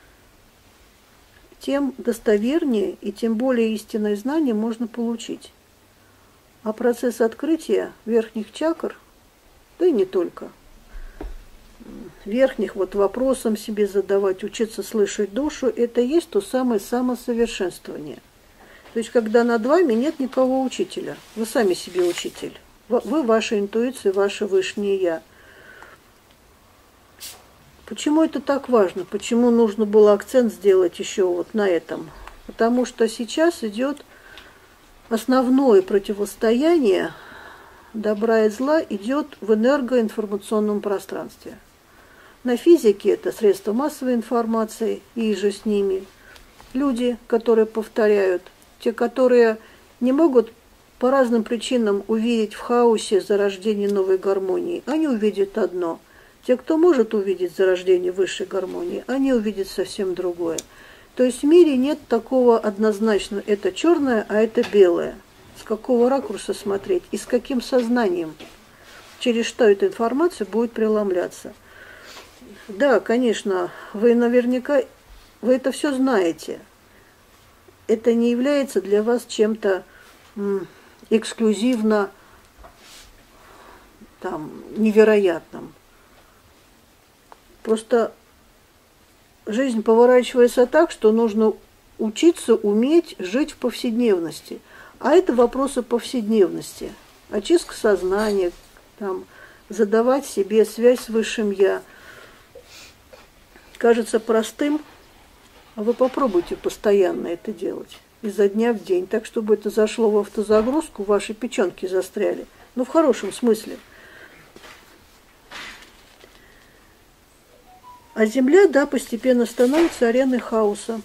Speaker 1: тем достовернее и тем более истинное знание можно получить. А процесс открытия верхних чакр, да и не только, верхних вот вопросом себе задавать, учиться слышать душу, это есть то самое самосовершенствование. То есть, когда над вами нет никого учителя, вы сами себе учитель, вы ваша интуиция, ваше высшее я. Почему это так важно? Почему нужно было акцент сделать еще вот на этом? Потому что сейчас идет основное противостояние добра и зла, идет в энергоинформационном пространстве. На физике это средства массовой информации и же с ними. Люди, которые повторяют, те, которые не могут по разным причинам увидеть в хаосе зарождение новой гармонии. Они увидят одно. Те, кто может увидеть зарождение высшей гармонии, они увидят совсем другое. То есть в мире нет такого однозначно, это черное, а это белое. С какого ракурса смотреть и с каким сознанием, через что эта информация будет преломляться. Да, конечно, вы наверняка, вы это все знаете. Это не является для вас чем-то эксклюзивно там, невероятным. Просто жизнь поворачивается так, что нужно учиться уметь жить в повседневности. А это вопросы повседневности. Очистка сознания, там, задавать себе связь с Высшим Я. Кажется простым, а вы попробуйте постоянно это делать. Изо дня в день. Так, чтобы это зашло в автозагрузку, ваши печенки застряли. Ну, в хорошем смысле. А Земля, да, постепенно становится ареной хаоса.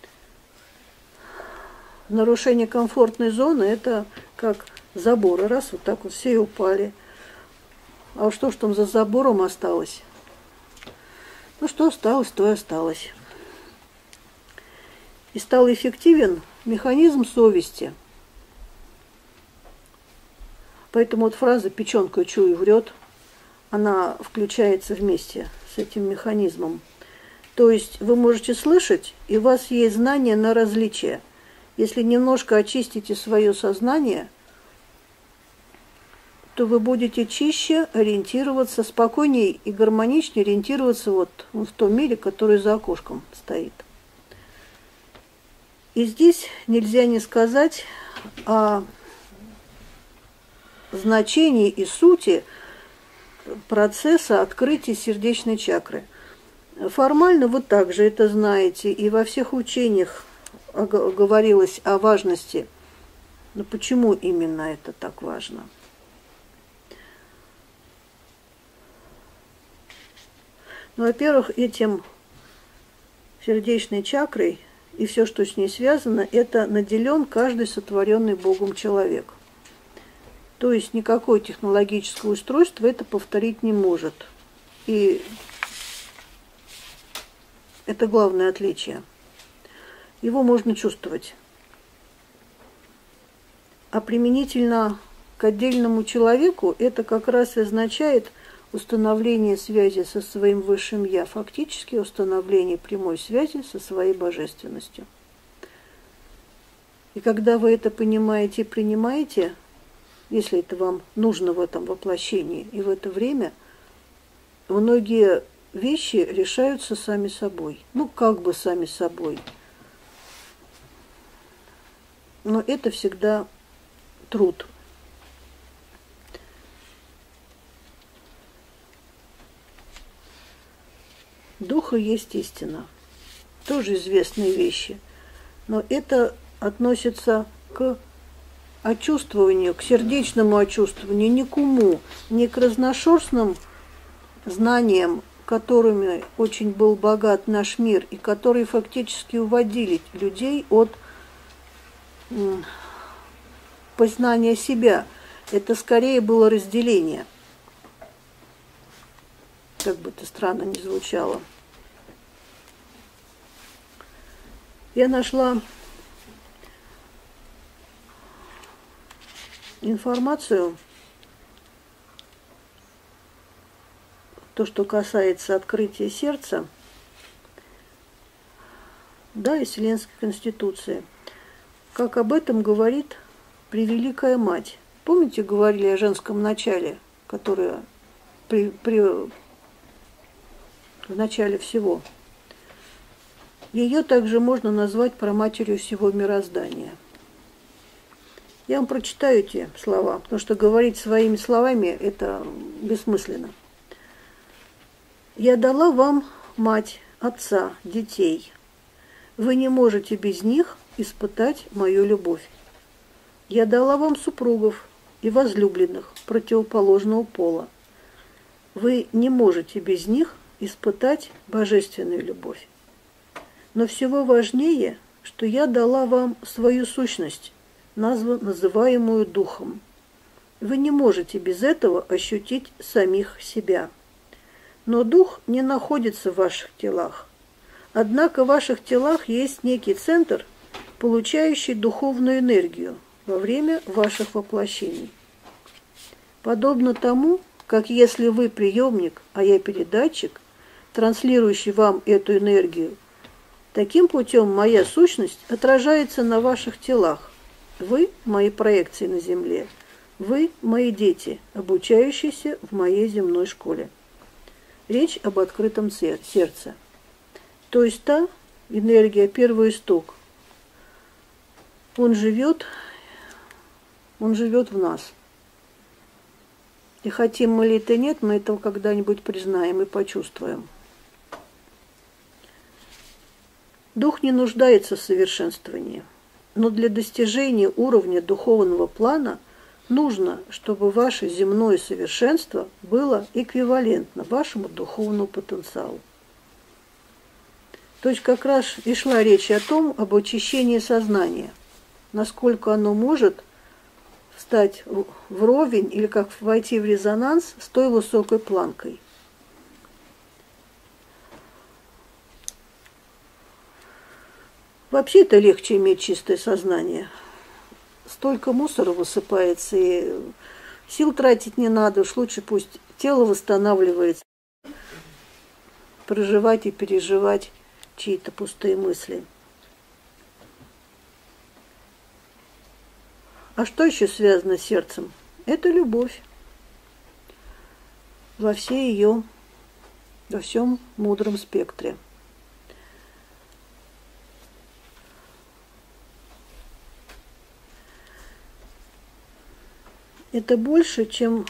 Speaker 1: Нарушение комфортной зоны – это как заборы. Раз, вот так вот все и упали. А что ж там за забором осталось? Ну, что осталось, то и осталось. И стал эффективен механизм совести. Поэтому вот фраза «печенкой чую врет», она включается вместе с этим механизмом. То есть вы можете слышать, и у вас есть знание на различие. Если немножко очистите свое сознание, то вы будете чище ориентироваться, спокойнее и гармоничнее ориентироваться вот в том мире, который за окошком стоит. И здесь нельзя не сказать о значении и сути процесса открытия сердечной чакры. Формально вы также это знаете, и во всех учениях говорилось о важности. Но почему именно это так важно? Ну, во-первых, этим сердечной чакрой и все, что с ней связано, это наделен каждый сотворенный Богом человек. То есть никакое технологическое устройство это повторить не может. И это главное отличие. Его можно чувствовать. А применительно к отдельному человеку это как раз и означает установление связи со своим Высшим Я, фактически установление прямой связи со своей божественностью. И когда вы это понимаете и принимаете, если это вам нужно в этом воплощении и в это время, многие вещи решаются сами собой. Ну, как бы сами собой. Но это всегда труд. Дух и есть истина. Тоже известные вещи. Но это относится к очувствованию, к сердечному очувствованию, не к уму, не к разношерстным знаниям, которыми очень был богат наш мир, и которые фактически уводили людей от познания себя. Это скорее было разделение. Как бы это странно ни звучало. Я нашла информацию, то, что касается открытия сердца, да, и Вселенской Конституции. Как об этом говорит Превеликая Мать. Помните, говорили о женском начале, которое при, при, в начале всего? Ее также можно назвать праматерью всего мироздания. Я вам прочитаю эти слова, потому что говорить своими словами – это бессмысленно. «Я дала вам мать, отца, детей. Вы не можете без них испытать мою любовь. Я дала вам супругов и возлюбленных противоположного пола. Вы не можете без них испытать божественную любовь. Но всего важнее, что я дала вам свою сущность, назва- называемую духом. Вы не можете без этого ощутить самих себя. Но дух не находится в ваших телах. Однако в ваших телах есть некий центр, получающий духовную энергию во время ваших воплощений. Подобно тому, как если вы приемник, а я передатчик, транслирующий вам эту энергию, таким путем моя сущность отражается на ваших телах. Вы – мои проекции на Земле. Вы – мои дети, обучающиеся в моей земной школе. Речь об открытом сердце. То есть та энергия, первый исток, он живет, он живет в нас. И хотим мы ли это нет, мы этого когда-нибудь признаем и почувствуем. Дух не нуждается в совершенствовании, но для достижения уровня духовного плана нужно, чтобы ваше земное совершенство было эквивалентно вашему духовному потенциалу. То есть как раз и шла речь о том, об очищении сознания, насколько оно может встать вровень или как войти в резонанс с той высокой планкой. Вообще это легче иметь чистое сознание. Столько мусора высыпается, и сил тратить не надо, уж лучше пусть тело восстанавливается, проживать и переживать чьи-то пустые мысли. А что еще связано с сердцем? Это любовь во всей ее, во всем мудром спектре. Это больше, чем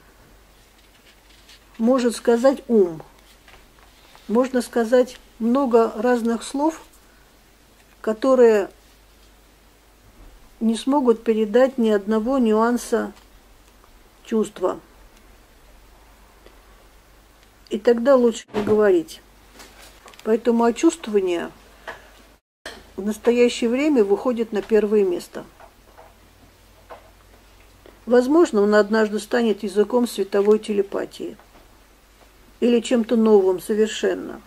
Speaker 1: может сказать ум. Можно сказать много разных слов, которые не смогут передать ни одного нюанса чувства. И тогда лучше не говорить. Поэтому очувствование в настоящее время выходит на первое место. Возможно, он однажды станет языком световой телепатии или чем-то новым совершенно.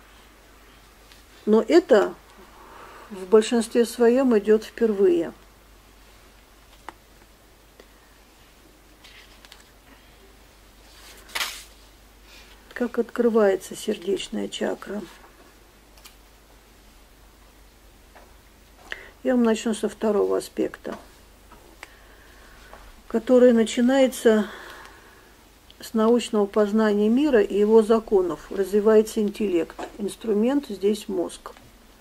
Speaker 1: Но это в большинстве своем идет впервые. Как открывается сердечная чакра. Я вам начну со второго аспекта, который начинается с научного познания мира и его законов. Развивается интеллект. Инструмент здесь мозг.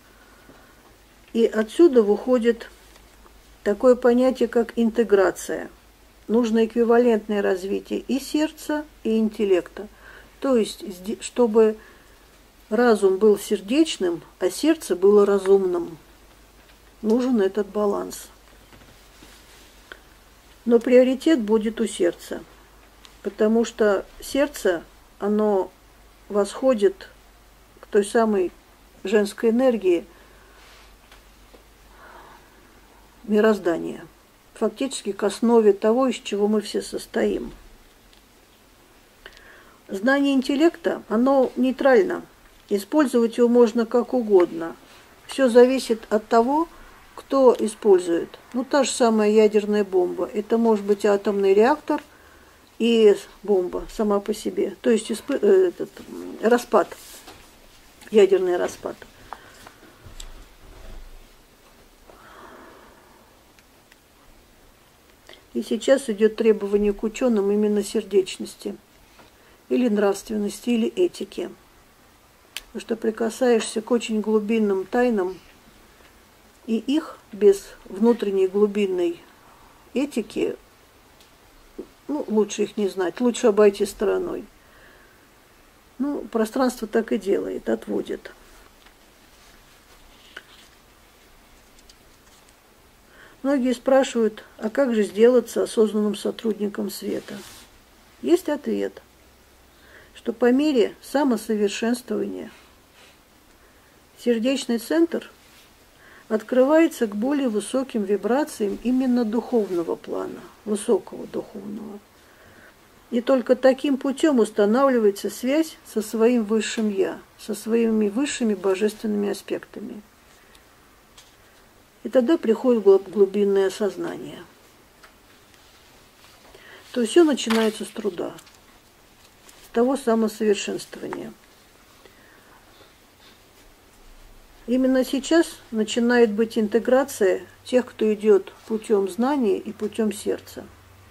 Speaker 1: И отсюда выходит такое понятие, как интеграция. Нужно эквивалентное развитие и сердца, и интеллекта. То есть, чтобы разум был сердечным, а сердце было разумным. Нужен этот баланс. Но приоритет будет у сердца, потому что сердце, оно восходит к той самой женской энергии мироздания, фактически к основе того, из чего мы все состоим. Знание интеллекта, оно нейтрально, использовать его можно как угодно. Все зависит от того, кто использует. Ну, та же самая ядерная бомба. Это может быть атомный реактор и бомба сама по себе. То есть исп... этот, распад, ядерный распад. И сейчас идет требование к ученым именно сердечности, или нравственности, или этики. Потому что прикасаешься к очень глубинным тайнам, и их без внутренней глубинной этики, ну, лучше их не знать, лучше обойти стороной. Ну, пространство так и делает, отводит. Многие спрашивают, а как же сделаться осознанным сотрудником света? Есть ответ, что по мере самосовершенствования сердечный центр открывается к более высоким вибрациям именно духовного плана, высокого духовного. И только таким путем устанавливается связь со своим высшим «я», со своими высшими божественными аспектами. И тогда приходит глубинное осознание. То есть все начинается с труда, с того самосовершенствования. Именно сейчас начинает быть интеграция тех, кто идет путем знания и путем сердца.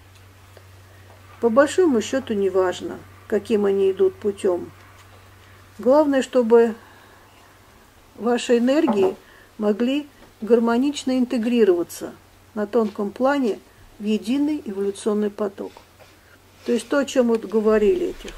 Speaker 1: По большому счету не важно, каким они идут путем. Главное, чтобы ваши энергии могли гармонично интегрироваться на тонком плане в единый эволюционный поток. То есть то, о чем мы говорили этих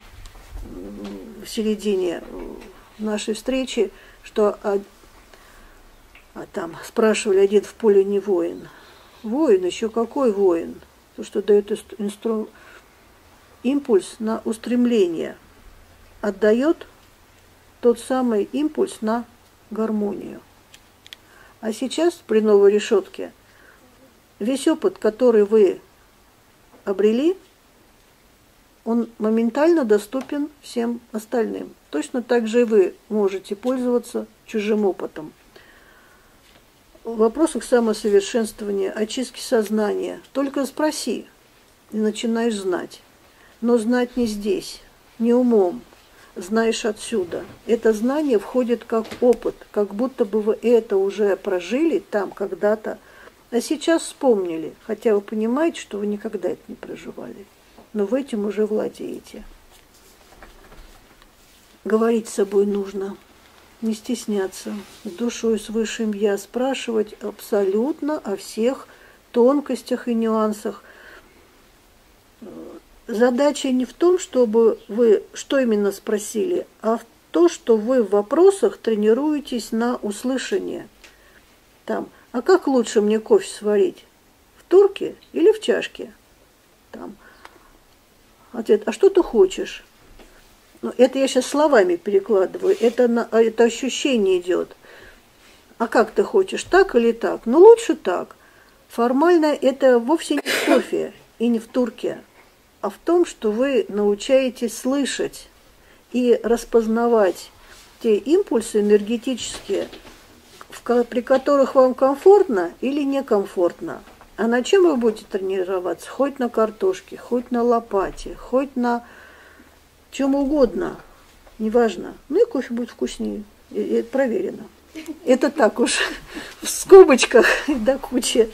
Speaker 1: в середине нашей встречи, что а, а там спрашивали, один в поле не воин. Воин, еще какой воин? То, что дает инстру... импульс на устремление, отдает тот самый импульс на гармонию. А сейчас при новой решетке весь опыт, который вы обрели, он моментально доступен всем остальным. Точно так же и вы можете пользоваться чужим опытом. В вопросах самосовершенствования, очистки сознания только спроси, и начинаешь знать. Но знать не здесь, не умом, знаешь отсюда. Это знание входит как опыт, как будто бы вы это уже прожили там когда-то, а сейчас вспомнили, хотя вы понимаете, что вы никогда это не проживали, но вы этим уже владеете. Говорить с собой нужно, не стесняться, с душой, с высшим «я», спрашивать абсолютно о всех тонкостях и нюансах. Задача не в том, чтобы вы что именно спросили, а в том, что вы в вопросах тренируетесь на услышание. Там, а как лучше мне кофе сварить? В турке или в чашке? Там. Ответ, а что ты хочешь? Ну, это я сейчас словами перекладываю, это, на, это ощущение идет. А как ты хочешь, так или так? Ну, лучше так. Формально это вовсе не в кофе и не в турке, а в том, что вы научаетесь слышать и распознавать те импульсы энергетические, при которых вам комфортно или некомфортно. А на чем вы будете тренироваться? Хоть на картошке, хоть на лопате, хоть на чем угодно, неважно. Ну и кофе будет вкуснее, и это проверено. Это так уж в скобочках до кучи.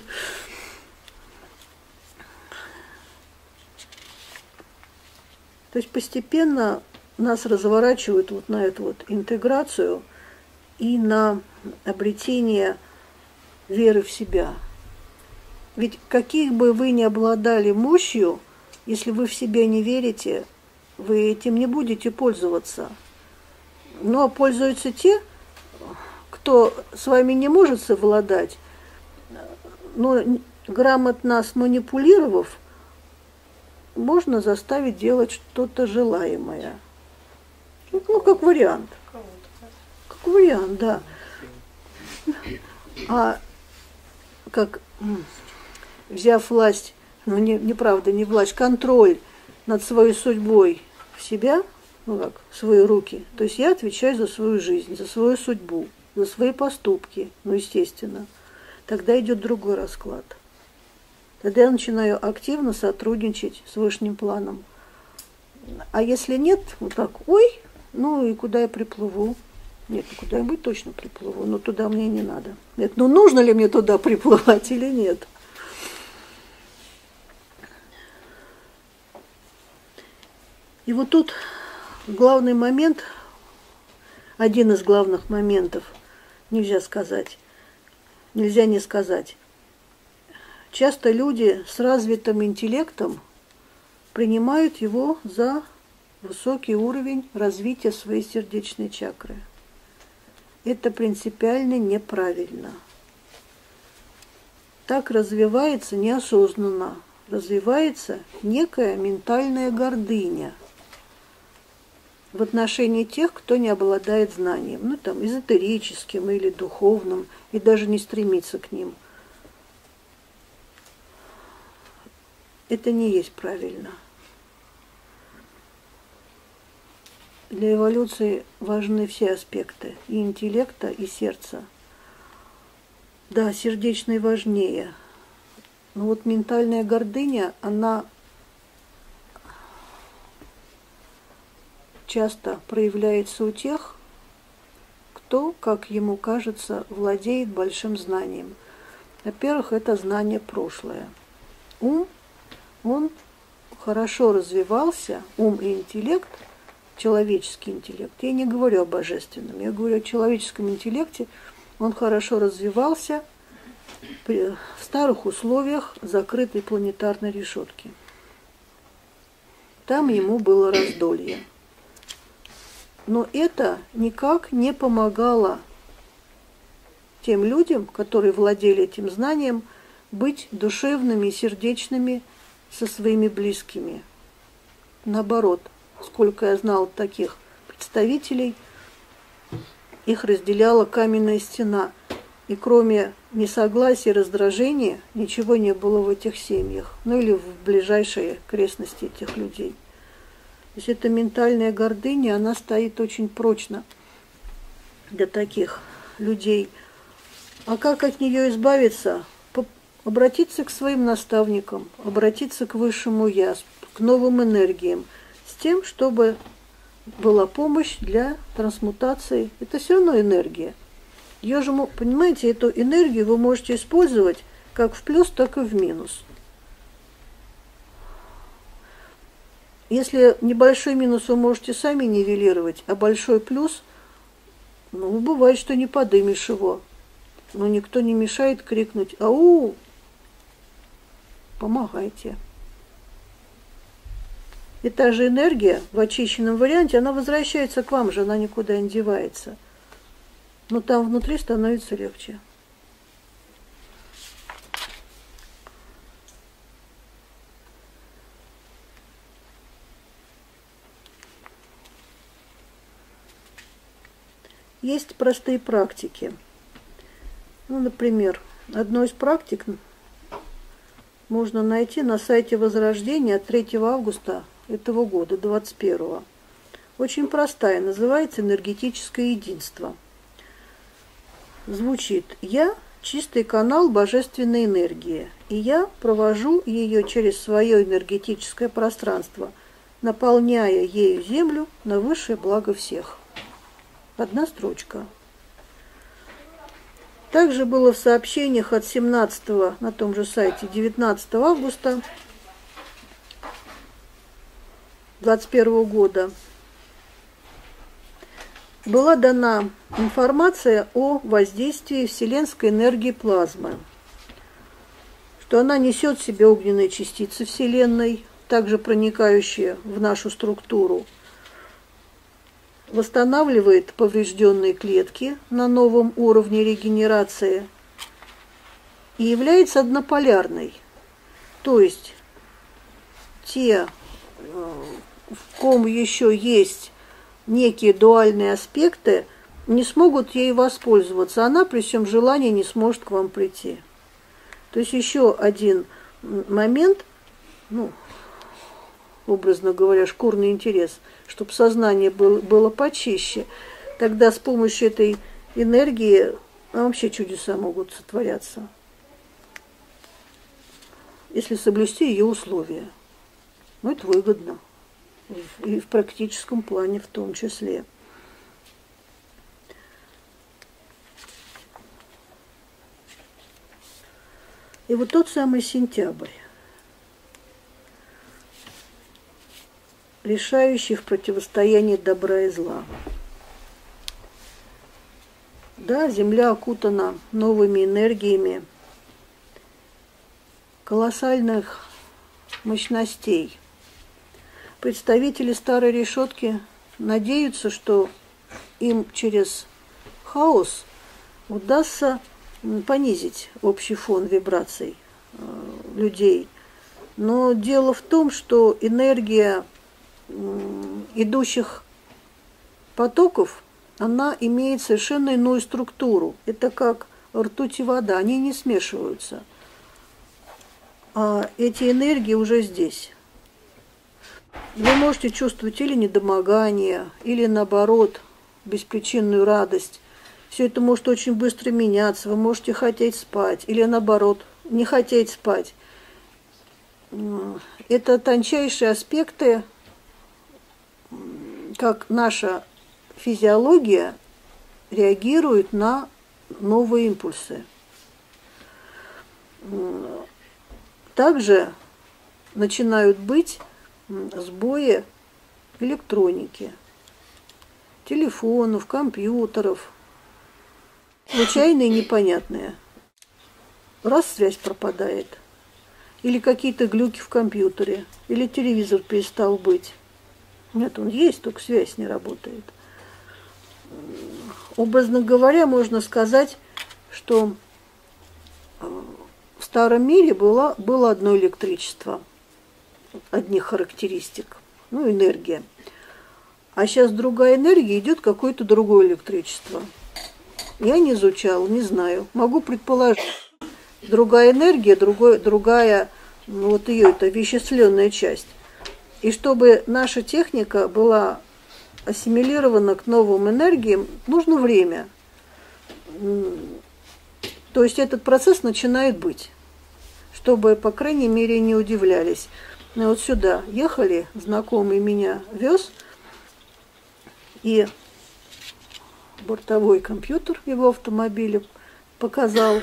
Speaker 1: То есть постепенно нас разворачивают вот на эту вот интеграцию и на обретение веры в себя. Ведь каких бы вы ни обладали мощью, если вы в себя не верите, вы этим не будете пользоваться. Но пользуются те, кто с вами не может совладать, но грамотно сманипулировав, можно заставить делать что-то желаемое. Ну, как вариант. Как вариант, да. А как, взяв власть, ну, не, неправда, не власть, контроль над своей судьбой в себя, ну как, в свои руки. То есть я отвечаю за свою жизнь, за свою судьбу, за свои поступки, ну, естественно. Тогда идет другой расклад. Тогда я начинаю активно сотрудничать с высшим планом. А если нет, вот так, ой, ну и куда я приплыву? Нет, ну куда-нибудь точно приплыву, но туда мне не надо. Нет, ну нужно ли мне туда приплывать или нет? И вот тут главный момент, один из главных моментов, нельзя сказать, нельзя не сказать. Часто люди с развитым интеллектом принимают его за высокий уровень развития своей сердечной чакры. Это принципиально неправильно. Так развивается неосознанно, развивается некая ментальная гордыня. в отношении тех, кто не обладает знанием, ну там эзотерическим или духовным, и даже не стремится к ним. Это не есть правильно. Для эволюции важны все аспекты, и интеллекта, и сердца. Да, сердечный важнее. Но вот ментальная гордыня, она часто проявляется у тех, кто, как ему кажется, владеет большим знанием. Во-первых, это знание прошлое. Ум, он хорошо развивался, ум и интеллект, человеческий интеллект. Я не говорю о божественном, я говорю о человеческом интеллекте. Он хорошо развивался в старых условиях закрытой планетарной решетки. Там ему было раздолье. Но это никак не помогало тем людям, которые владели этим знанием, быть душевными и сердечными со своими близкими. Наоборот, сколько я знал таких представителей, их разделяла каменная стена. И кроме несогласия и раздражения ничего не было в этих семьях, ну или в ближайшей окрестности этих людей. То есть эта ментальная гордыня, она стоит очень прочно для таких людей. А как от нее избавиться? Обратиться к своим наставникам, обратиться к высшему Я, к новым энергиям, с тем, чтобы была помощь для трансмутации. Это все равно энергия. Ее же, понимаете, эту энергию вы можете использовать как в плюс, так и в минус. Если небольшой минус вы можете сами нивелировать, а большой плюс, ну, бывает, что не подымешь его. Но никто не мешает крикнуть «Ау!» Помогайте. И та же энергия в очищенном варианте, она возвращается к вам же, она никуда не девается. Но там внутри становится легче. Есть простые практики. Ну, например, одну из практик можно найти на сайте Возрождения от третьего августа этого года, двадцать первого. Очень простая, называется «Энергетическое единство». Звучит: «Я – чистый канал божественной энергии, и я провожу ее через свое энергетическое пространство, наполняя ею землю на высшее благо всех». Одна строчка. Также было в сообщениях от семнадцатого на том же сайте девятнадцатого августа двадцать первого года была дана информация о воздействии вселенской энергии плазмы, что она несет в себе огненные частицы Вселенной, также проникающие в нашу структуру, восстанавливает поврежденные клетки на новом уровне регенерации и является однополярной. То есть те, в ком еще есть некие дуальные аспекты, не смогут ей воспользоваться. Она при всем желании не сможет к вам прийти. То есть еще один момент, ну, образно говоря, шкурный интерес, чтобы сознание было, было почище. Тогда с помощью этой энергии вообще чудеса могут сотворяться, если соблюсти ее условия. Ну, это выгодно. И в практическом плане в том числе. И вот тот самый сентябрь, решающий в противостоянии добра и зла. Да, Земля окутана новыми энергиями колоссальных мощностей. Представители старой решетки надеются, что им через хаос удастся понизить общий фон вибраций людей. Но дело в том, что энергия идущих потоков, она имеет совершенно иную структуру. Это как ртуть и вода, они не смешиваются. А эти энергии уже здесь. Вы можете чувствовать или недомогание, или наоборот, беспричинную радость. Все это может очень быстро меняться. Вы можете хотеть спать, или наоборот, не хотеть спать. Это тончайшие аспекты, как наша физиология реагирует на новые импульсы. Также начинают быть сбои электроники, телефонов, компьютеров, случайные, непонятные. Раз связь пропадает, или какие-то глюки в компьютере, или телевизор перестал быть. Нет, он есть, только связь не работает. Образно говоря, можно сказать, что в старом мире было, было одно электричество, одних характеристик, ну, энергия. А сейчас другая энергия, идет какое-то другое электричество. Я не изучала, не знаю. Могу предположить. Другая энергия, другой, другая, ну, вот ее, это вещественная часть. И чтобы наша техника была ассимилирована к новым энергиям, нужно время. То есть этот процесс начинает быть, чтобы, по крайней мере, не удивлялись. Но вот сюда ехали, знакомый меня вез, и бортовой компьютер его автомобиля показал.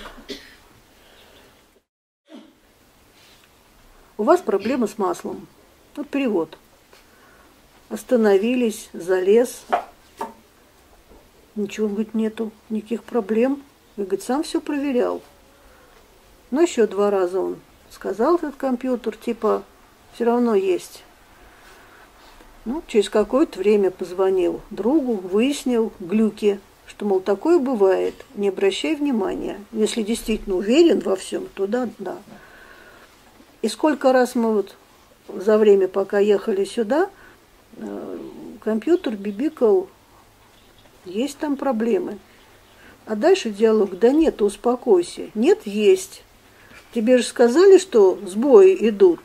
Speaker 1: У вас проблемы с маслом. Вот перевод. Остановились, залез. Ничего, говорит, нету, никаких проблем. И, говорит, сам все проверял. Но еще два раза он сказал, этот компьютер, типа, все равно есть. Ну, через какое-то время позвонил другу, выяснил глюки, что, мол, такое бывает, не обращай внимания. Если действительно уверен во всем, то да, да. И сколько раз мы вот за время, пока ехали сюда, компьютер бибикал, есть там проблемы. А дальше диалог, да нет, успокойся. Нет, есть. Тебе же сказали, что сбои идут.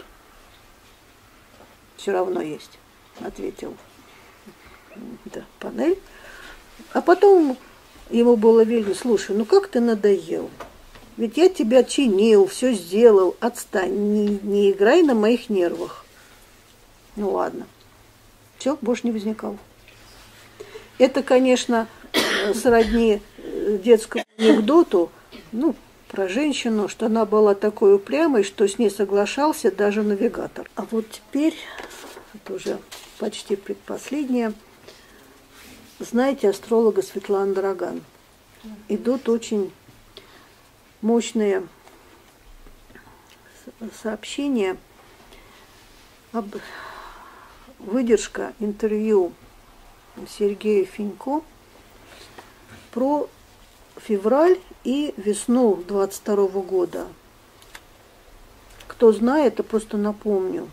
Speaker 1: Все равно есть, ответил да, панель. А потом ему было велено, слушай, ну как ты надоел? Ведь я тебя чинил, все сделал, отстань, не, не играй на моих нервах. Ну ладно. Все, больше не возникал. Это, конечно, сродни детскому анекдоту, ну, про женщину, что она была такой упрямой, что с ней соглашался даже навигатор. А вот теперь, это уже почти предпоследнее, знаете астролога Светлану Дороган? Идут очень мощные сообщения об выдержка интервью Сергея Фенько про февраль и весну двадцать второго года. Кто знает, я просто напомню.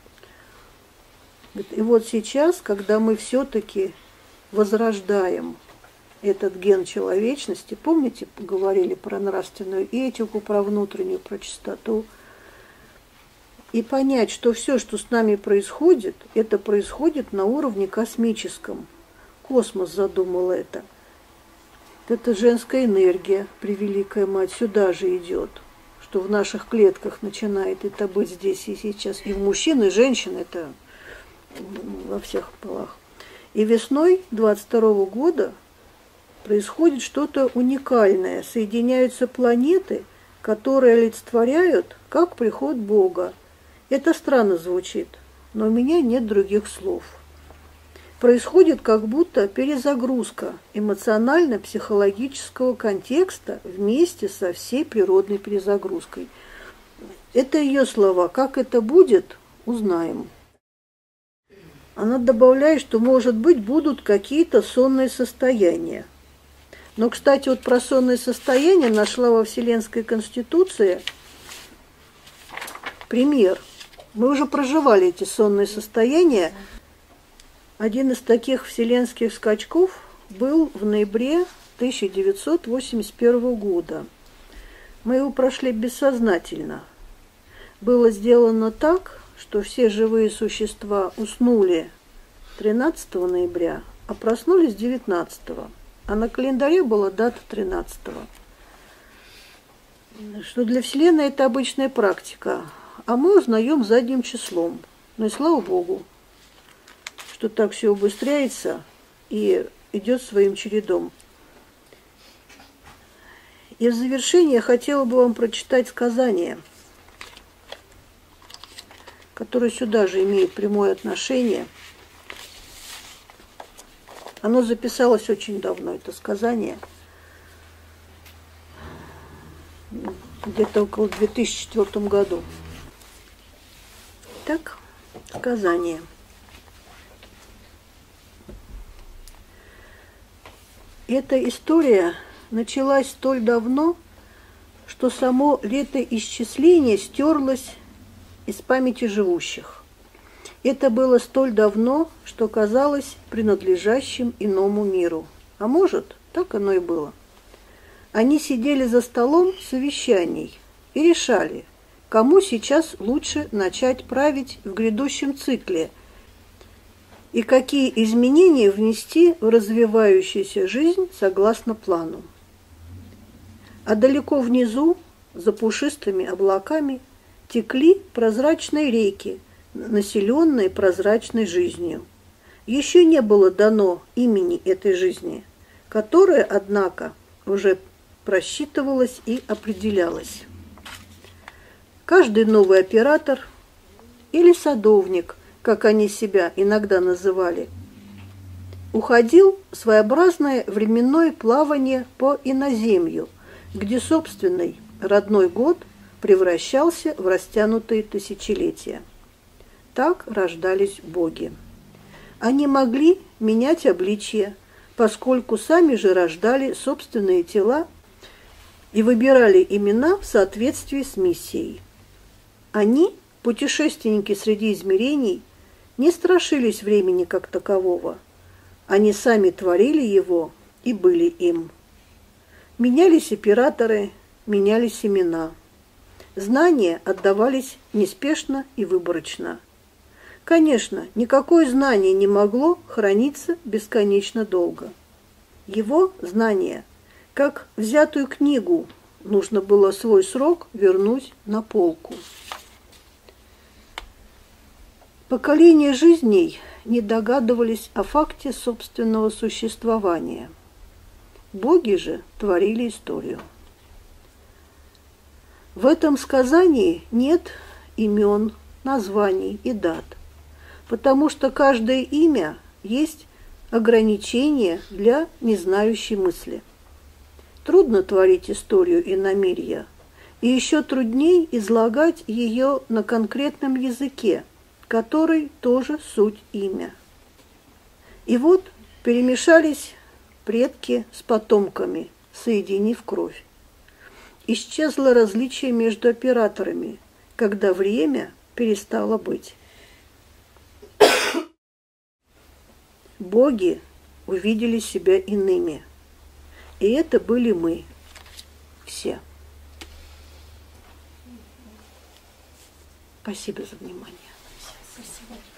Speaker 1: И вот сейчас, когда мы все-таки возрождаем этот ген человечности, помните, говорили про нравственную этику, про внутреннюю, про чистоту, и понять, что все, что с нами происходит, это происходит на уровне космическом. Космос задумал это. Это женская энергия, превеликая мать, сюда же идет, что в наших клетках начинает это быть здесь и сейчас. И в мужчин, и женщин это во всех полах. И весной двадцать второго года происходит что-то уникальное. Соединяются планеты, которые олицетворяют как приход Бога. Это странно звучит, но у меня нет других слов. Происходит как будто перезагрузка эмоционально-психологического контекста вместе со всей природной перезагрузкой. Это ее слова. Как это будет, узнаем. Она добавляет, что, может быть, будут какие-то сонные состояния. Но, кстати, вот про сонные состояния нашла во Вселенской Конституции пример. Мы уже проживали эти сонные состояния. Один из таких вселенских скачков был в ноябре тысяча девятьсот восемьдесят первого года. Мы его прошли бессознательно. Было сделано так, что все живые существа уснули тринадцатого ноября, а проснулись девятнадцатого. А на календаре была дата тринадцатого. Что для Вселенной это обычная практика. А мы узнаем задним числом. Ну и слава Богу, что так все убыстряется и идет своим чередом. И в завершение я хотела бы вам прочитать сказание, которое сюда же имеет прямое отношение. Оно записалось очень давно, это сказание, где-то около две тысячи четвёртом году. Так, сказание. Эта история началась столь давно, что само летоисчисление стерлось из памяти живущих. Это было столь давно, что казалось принадлежащим иному миру. А может, так оно и было. Они сидели за столом совещаний и решали, кому сейчас лучше начать править в грядущем цикле и какие изменения внести в развивающуюся жизнь согласно плану. А далеко внизу, за пушистыми облаками, текли прозрачные реки, населенные прозрачной жизнью. Еще не было дано имени этой жизни, которое, однако, уже просчитывалось и определялось. Каждый новый оператор или садовник, как они себя иногда называли, уходил в своеобразное временное плавание по иноземью, где собственный родной год превращался в растянутые тысячелетия. Так рождались боги. Они могли менять обличье, поскольку сами же рождали собственные тела и выбирали имена в соответствии с миссией. Они, путешественники среди измерений, не страшились времени как такового. Они сами творили его и были им. Менялись операторы, менялись имена. Знания отдавались неспешно и выборочно. Конечно, никакое знание не могло храниться бесконечно долго. Его знание, как взятую книгу, нужно было свой срок вернуть на полку. Поколения жизней не догадывались о факте собственного существования. Боги же творили историю. В этом сказании нет имен, названий и дат, потому что каждое имя есть ограничение для незнающей мысли. Трудно творить историю иномирья, и еще трудней излагать ее на конкретном языке, который тоже суть имя. И вот перемешались предки с потомками, соединив кровь. Исчезло различие между операторами, когда время перестало быть. Боги увидели себя иными. И это были мы все. Спасибо за внимание.
Speaker 2: Спасибо.